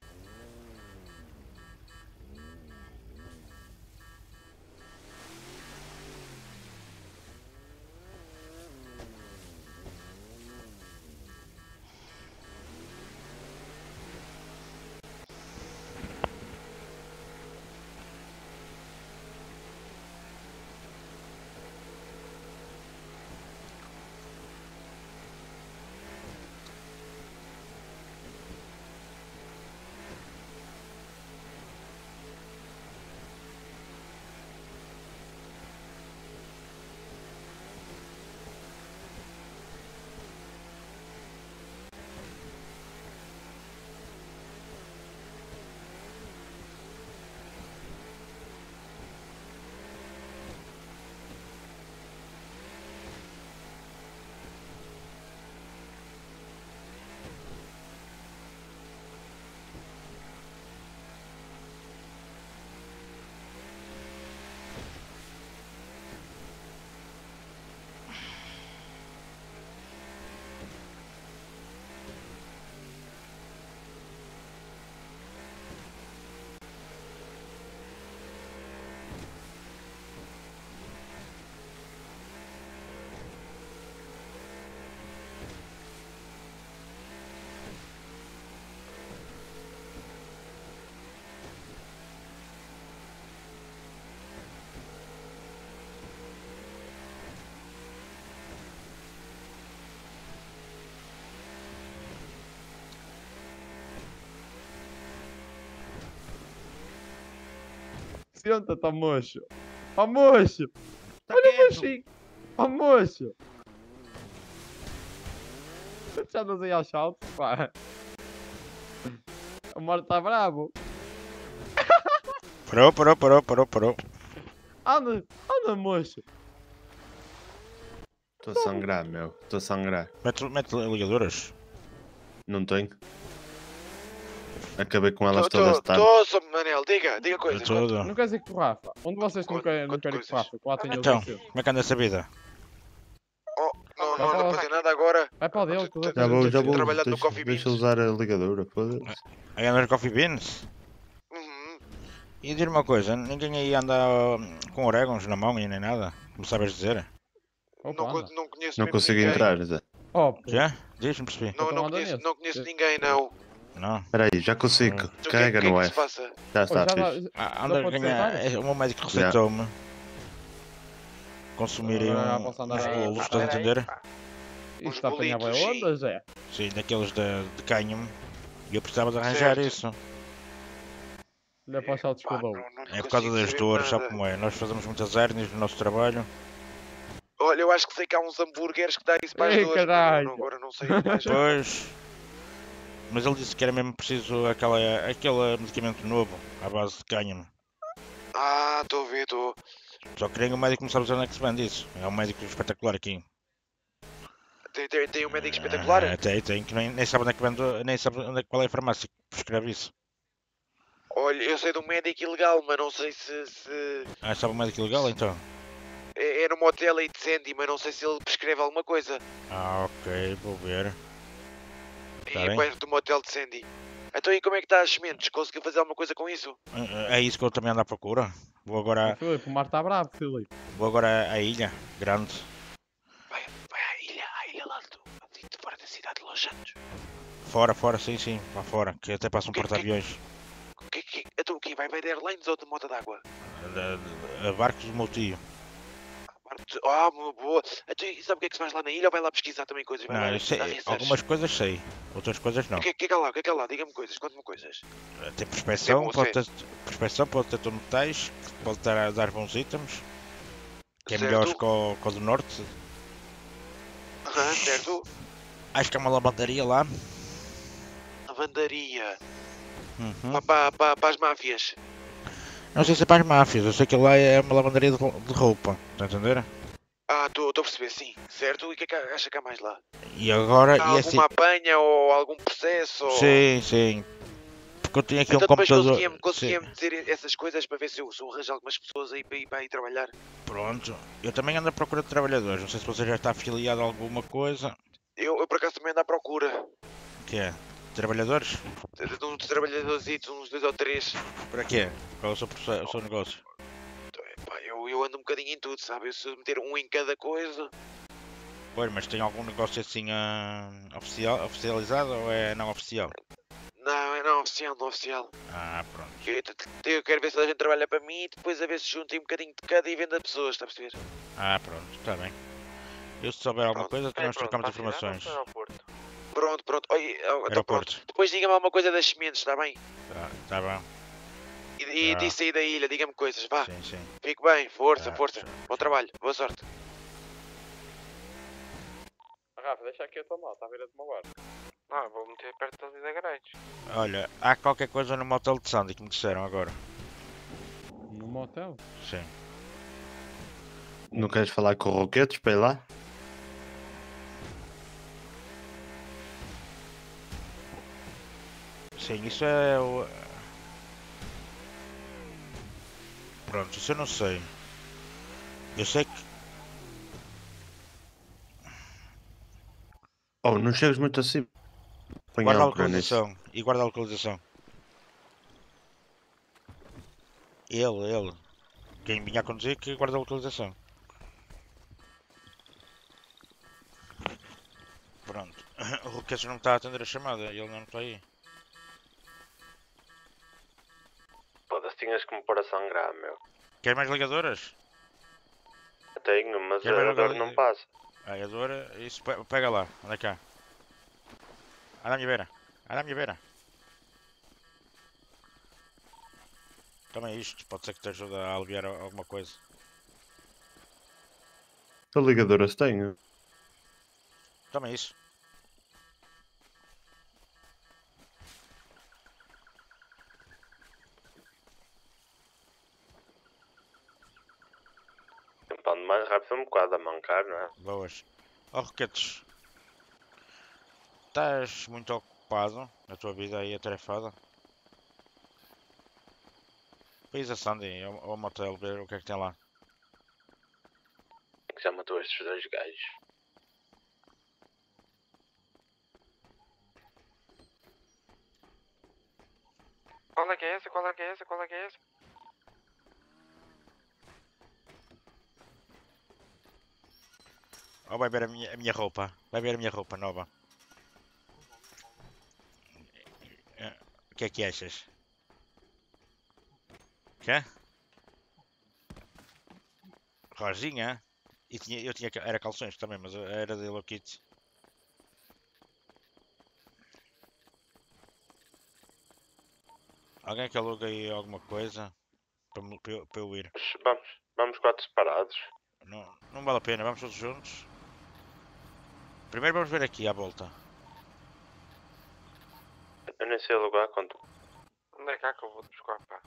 Senta-te, ó moço. Ó moço. Olha o mocinho. Ó moço. Tu já andas aí aos saltos, pá. O Moro está bravo. Parou, parou, parou, parou, parou. Anda, anda, moço. Estou a sangrar, meu. Estou a sangrar. Mete, mete ligaduras. Não tenho. Acabei com elas Tô, todas tô, tarde. tô, só Manel, diga, diga coisas. tudo. Não queres ir com o Rafa? Um de vocês não quer, não quer ir com o Rafa? Que lá tem ele Então, vencido. como é que anda essa vida? Oh, não, Vai não ando para a fazer nada agora. Vai para o dele. que o Já outro- vou, já vou. Trabalhando no Deixa, Coffee deixa Beans. usar a ligadura, foda-se. Aí anda nos Coffee Beans? Uhum. E diz-me uma coisa, ninguém aí anda hum, com orégãos na mão e nem nada? Como sabes dizer? Opa, Não, anda. co- não conheço Não mesmo consigo ninguém. entrar, Zé. Oh, Já? Diz-me, percebi. Não, Então não anda conheço, nesse. não conheço ninguém, não. Não. Espera aí, já consigo. O que, Carrega que é no que se F. passa? Já Oh, está já dá- fixe. Ah, já anda a pode ganhar. sentar? é, O meu médico receitou-me consumirem Agora já um, posso andar uns a- bolos, Ah, estás a peraí, entender? pá. Isto Uns está a apanhar bem bolitos, sim. onda, Zé. Sim, daqueles de, de cânhamo. E eu precisava de arranjar Certo. isso. Olha para os saltos que eu Pá, dou. não, não É por causa consigo das saber dores, sabe nada. como é? Nós fazemos muitas hérnias no nosso trabalho. Olha, eu acho que sei que há uns hambúrgueres que dá isso para as Ei, dores. mas caralho. não- Agora não sei mais. Pois. Mas ele disse que era mesmo preciso aquela, aquele medicamento novo, à base de cânhamo. Ah, estou a ver, estou. Só que nem o médico não sabe dizer onde é que se vende isso. É um médico espetacular aqui. Tem, tem, tem um médico espetacular? Ah, tem, tem, que nem, nem sabe onde é que vende, nem sabe onde é, qual é a farmácia que prescreve isso. Olha, eu sei de um médico ilegal, mas não sei se... se... Ah, sabe o médico ilegal então? É, é no motel aí de Sandy, mas não sei se ele prescreve alguma coisa. Ah, ok, vou ver. Tá É bem. perto do motel de Sandy. Então e como é que está as sementes? Conseguiu fazer alguma coisa com isso? É é isso que eu também ando à procura. Vou agora, Ó, Filipe, o mar está bravo, Filipe. vou agora à ilha, grande. Vai, vai à ilha, à ilha lá do, ali de fora da cidade de Los Santos. Fora, fora, sim, sim, lá fora, que até passa um Que- que- porta-aviões. Que, que, então o quê? Vai, vai de airlines ou de moto d'água? De- de- Barcos do meu tio. Ah, boa, boa. Então, e sabe o que é que se faz lá na ilha ou vai lá pesquisar também coisas? Vai Não, lá eu sei, dar research? algumas coisas sei, outras coisas não. O que, que é que é lá? O que é que é lá? Diga-me coisas, conte-me coisas. Tem prospeção, bom, pode ter, prospeção, pode ter metais, pode ter a dar bons itens, que é Certo. melhor que o, que o do norte. Aham, certo. Acho que há uma lavandaria lá. Lavandaria. Uhum. Para pa, pa as máfias. Não sei se é para as máfias, eu sei que lá é uma lavandaria de, ro- de roupa, está a entender? Ah, estou a perceber, sim. Certo. E o que é que acha que há mais lá? E agora, Há e assim, alguma apanha ou algum processo? Ou... sim, sim, porque eu tinha aqui Então um depois computador, conseguia-me conseguia sim, dizer essas coisas para ver se eu, se eu arranjo algumas pessoas aí para ir, para ir trabalhar. pronto, eu também ando à procura de trabalhadores, não sei se você já está afiliado a alguma coisa, Eu, eu por acaso também ando à procura. que é, trabalhadores? De, de uns trabalhadores, uns dois ou três. Para quê? Qual é o seu, proce- o seu negócio? Pá, eu, eu ando um bocadinho em tudo, sabe? Eu se meter um em cada coisa. Pois, mas tem algum negócio assim ah, oficial, oficializado ou é não oficial? Não, é não oficial, não oficial. Ah, pronto. Eu, eu quero ver se a gente trabalha para mim e depois a ver se junta um bocadinho de cada e vende a pessoas, está a perceber? Ah, pronto, está bem. Eu se souber alguma coisa, também nós trocamos informações. Pronto, pronto. Olha, oh, então Aeroporto. pronto. Depois diga-me alguma coisa das sementes, está bem? Tá, tá bom. E, e Tá. disse aí da ilha, diga-me coisas, vá. Sim, sim. Fique bem, força, Tá, força. tchau, Bom trabalho, boa sorte. Rafa, deixa aqui a tua moto, à beira do meu bar. Ah, vou meter perto ali da garagem. Olha, há qualquer coisa no motel de Sandy que me disseram agora. No motel? Sim. Não queres falar com o Roquetes para ir lá? Sim, isso é o... Pronto, isso eu não sei. Eu sei que... Oh, não chegas muito assim. Põe Guarda a âncora nisso. localização. E guarda a localização. Ele, ele. Quem vinha a conduzir que guarda a localização. Pronto. O Roquetes não está a atender a chamada. Ele não está aí. Foda-se, tinhas que me pôr a sangrar, meu. Quer mais ligadoras? Tenho, mas Quer mais a dor ligadoras? não passa. A ligadora, isso, pe- pega lá. Anda cá. Anda à minha beira. Anda à minha beira. Toma isto, pode ser que te ajude a aliviar a- alguma coisa. Que ligadoras tenho? Toma isso. Pá, mais rápido um bocado a mancar, não é? Boas. Ó Roquetes. Estás muito ocupado na tua vida aí atarefada? Vais a Sandy ao, ao motel ver o que é que tem lá. Que já matou estes dois gajos. Qual é que é essa? Qual é que é essa? Qual é que é essa? Ou vai ver a minha, a minha roupa. Vai ver a minha roupa nova. Eh, O que é que achas? Quê? Rosinha? E tinha, eu tinha, ca- era calções também, mas era de Hello Kitty. Alguém que aluga aí alguma coisa para, me- para eu- para eu ir? Vamos, vamos quatro separados. Não, não vale a pena, vamos todos juntos. Primeiro vamos ver aqui à volta. nem sei alugar quanto. Onde é cá que eu vou te buscar, pá?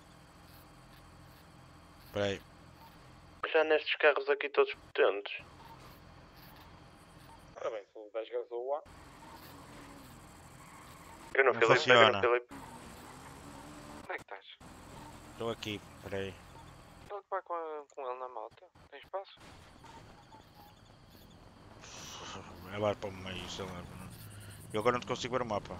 Espera aí. Já nestes carros aqui todos potentes. Ora bem, se não tens gasoa. Eu no Não Filipe, pega no funciona. Filipe. Onde é que estás? Estou aqui, espera aí. Ele que vai com, a- com ele na moto. Tem espaço? É lá para o meio, sei lá. Eu agora não te consigo ver o mapa.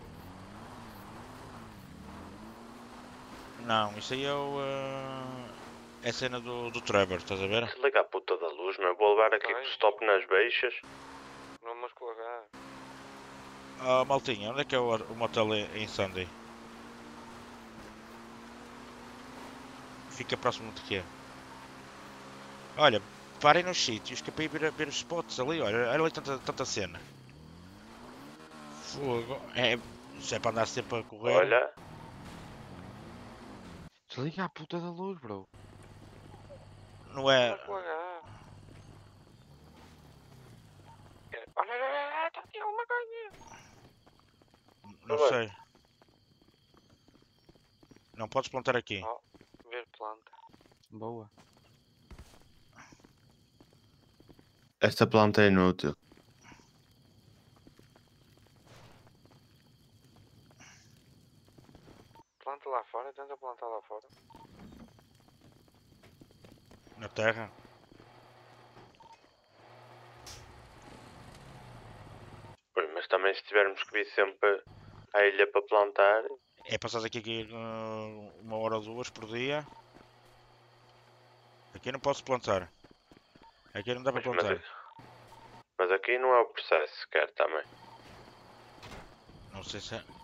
Não, isso aí é o. Uh, é a cena do, do Trevor, estás a ver? Desliga a puta da luz, meu. Vou levar aqui com Ai. stop nas beixas. Não vamos colocar. Ah, maltinha, onde é que é o, o motel em em Sunday? Fica próximo de quê? Olha, parem nos sítios que é para ir ver, ver os spots ali, olha, olha ali tanta, tanta cena. Fogo, é, isso é para andar sempre a correr. Olha, Desliga a puta da luz, bro. Não é. Vamos colocar. Olha, olha, olha, está aqui uma coisa. Não Vai. sei. Não podes plantar aqui. Oh, ver planta. Boa. Esta planta é inútil. Planta lá fora, tenta plantar lá fora. Na terra. pois, mas também se tivermos que vir sempre à ilha para plantar. É passar aqui, aqui uh, uma hora ou duas por dia. Aqui não posso plantar. Aqui não dá para Mas, mas, plantar. mas aqui não é o processo sequer também. Não sei se é.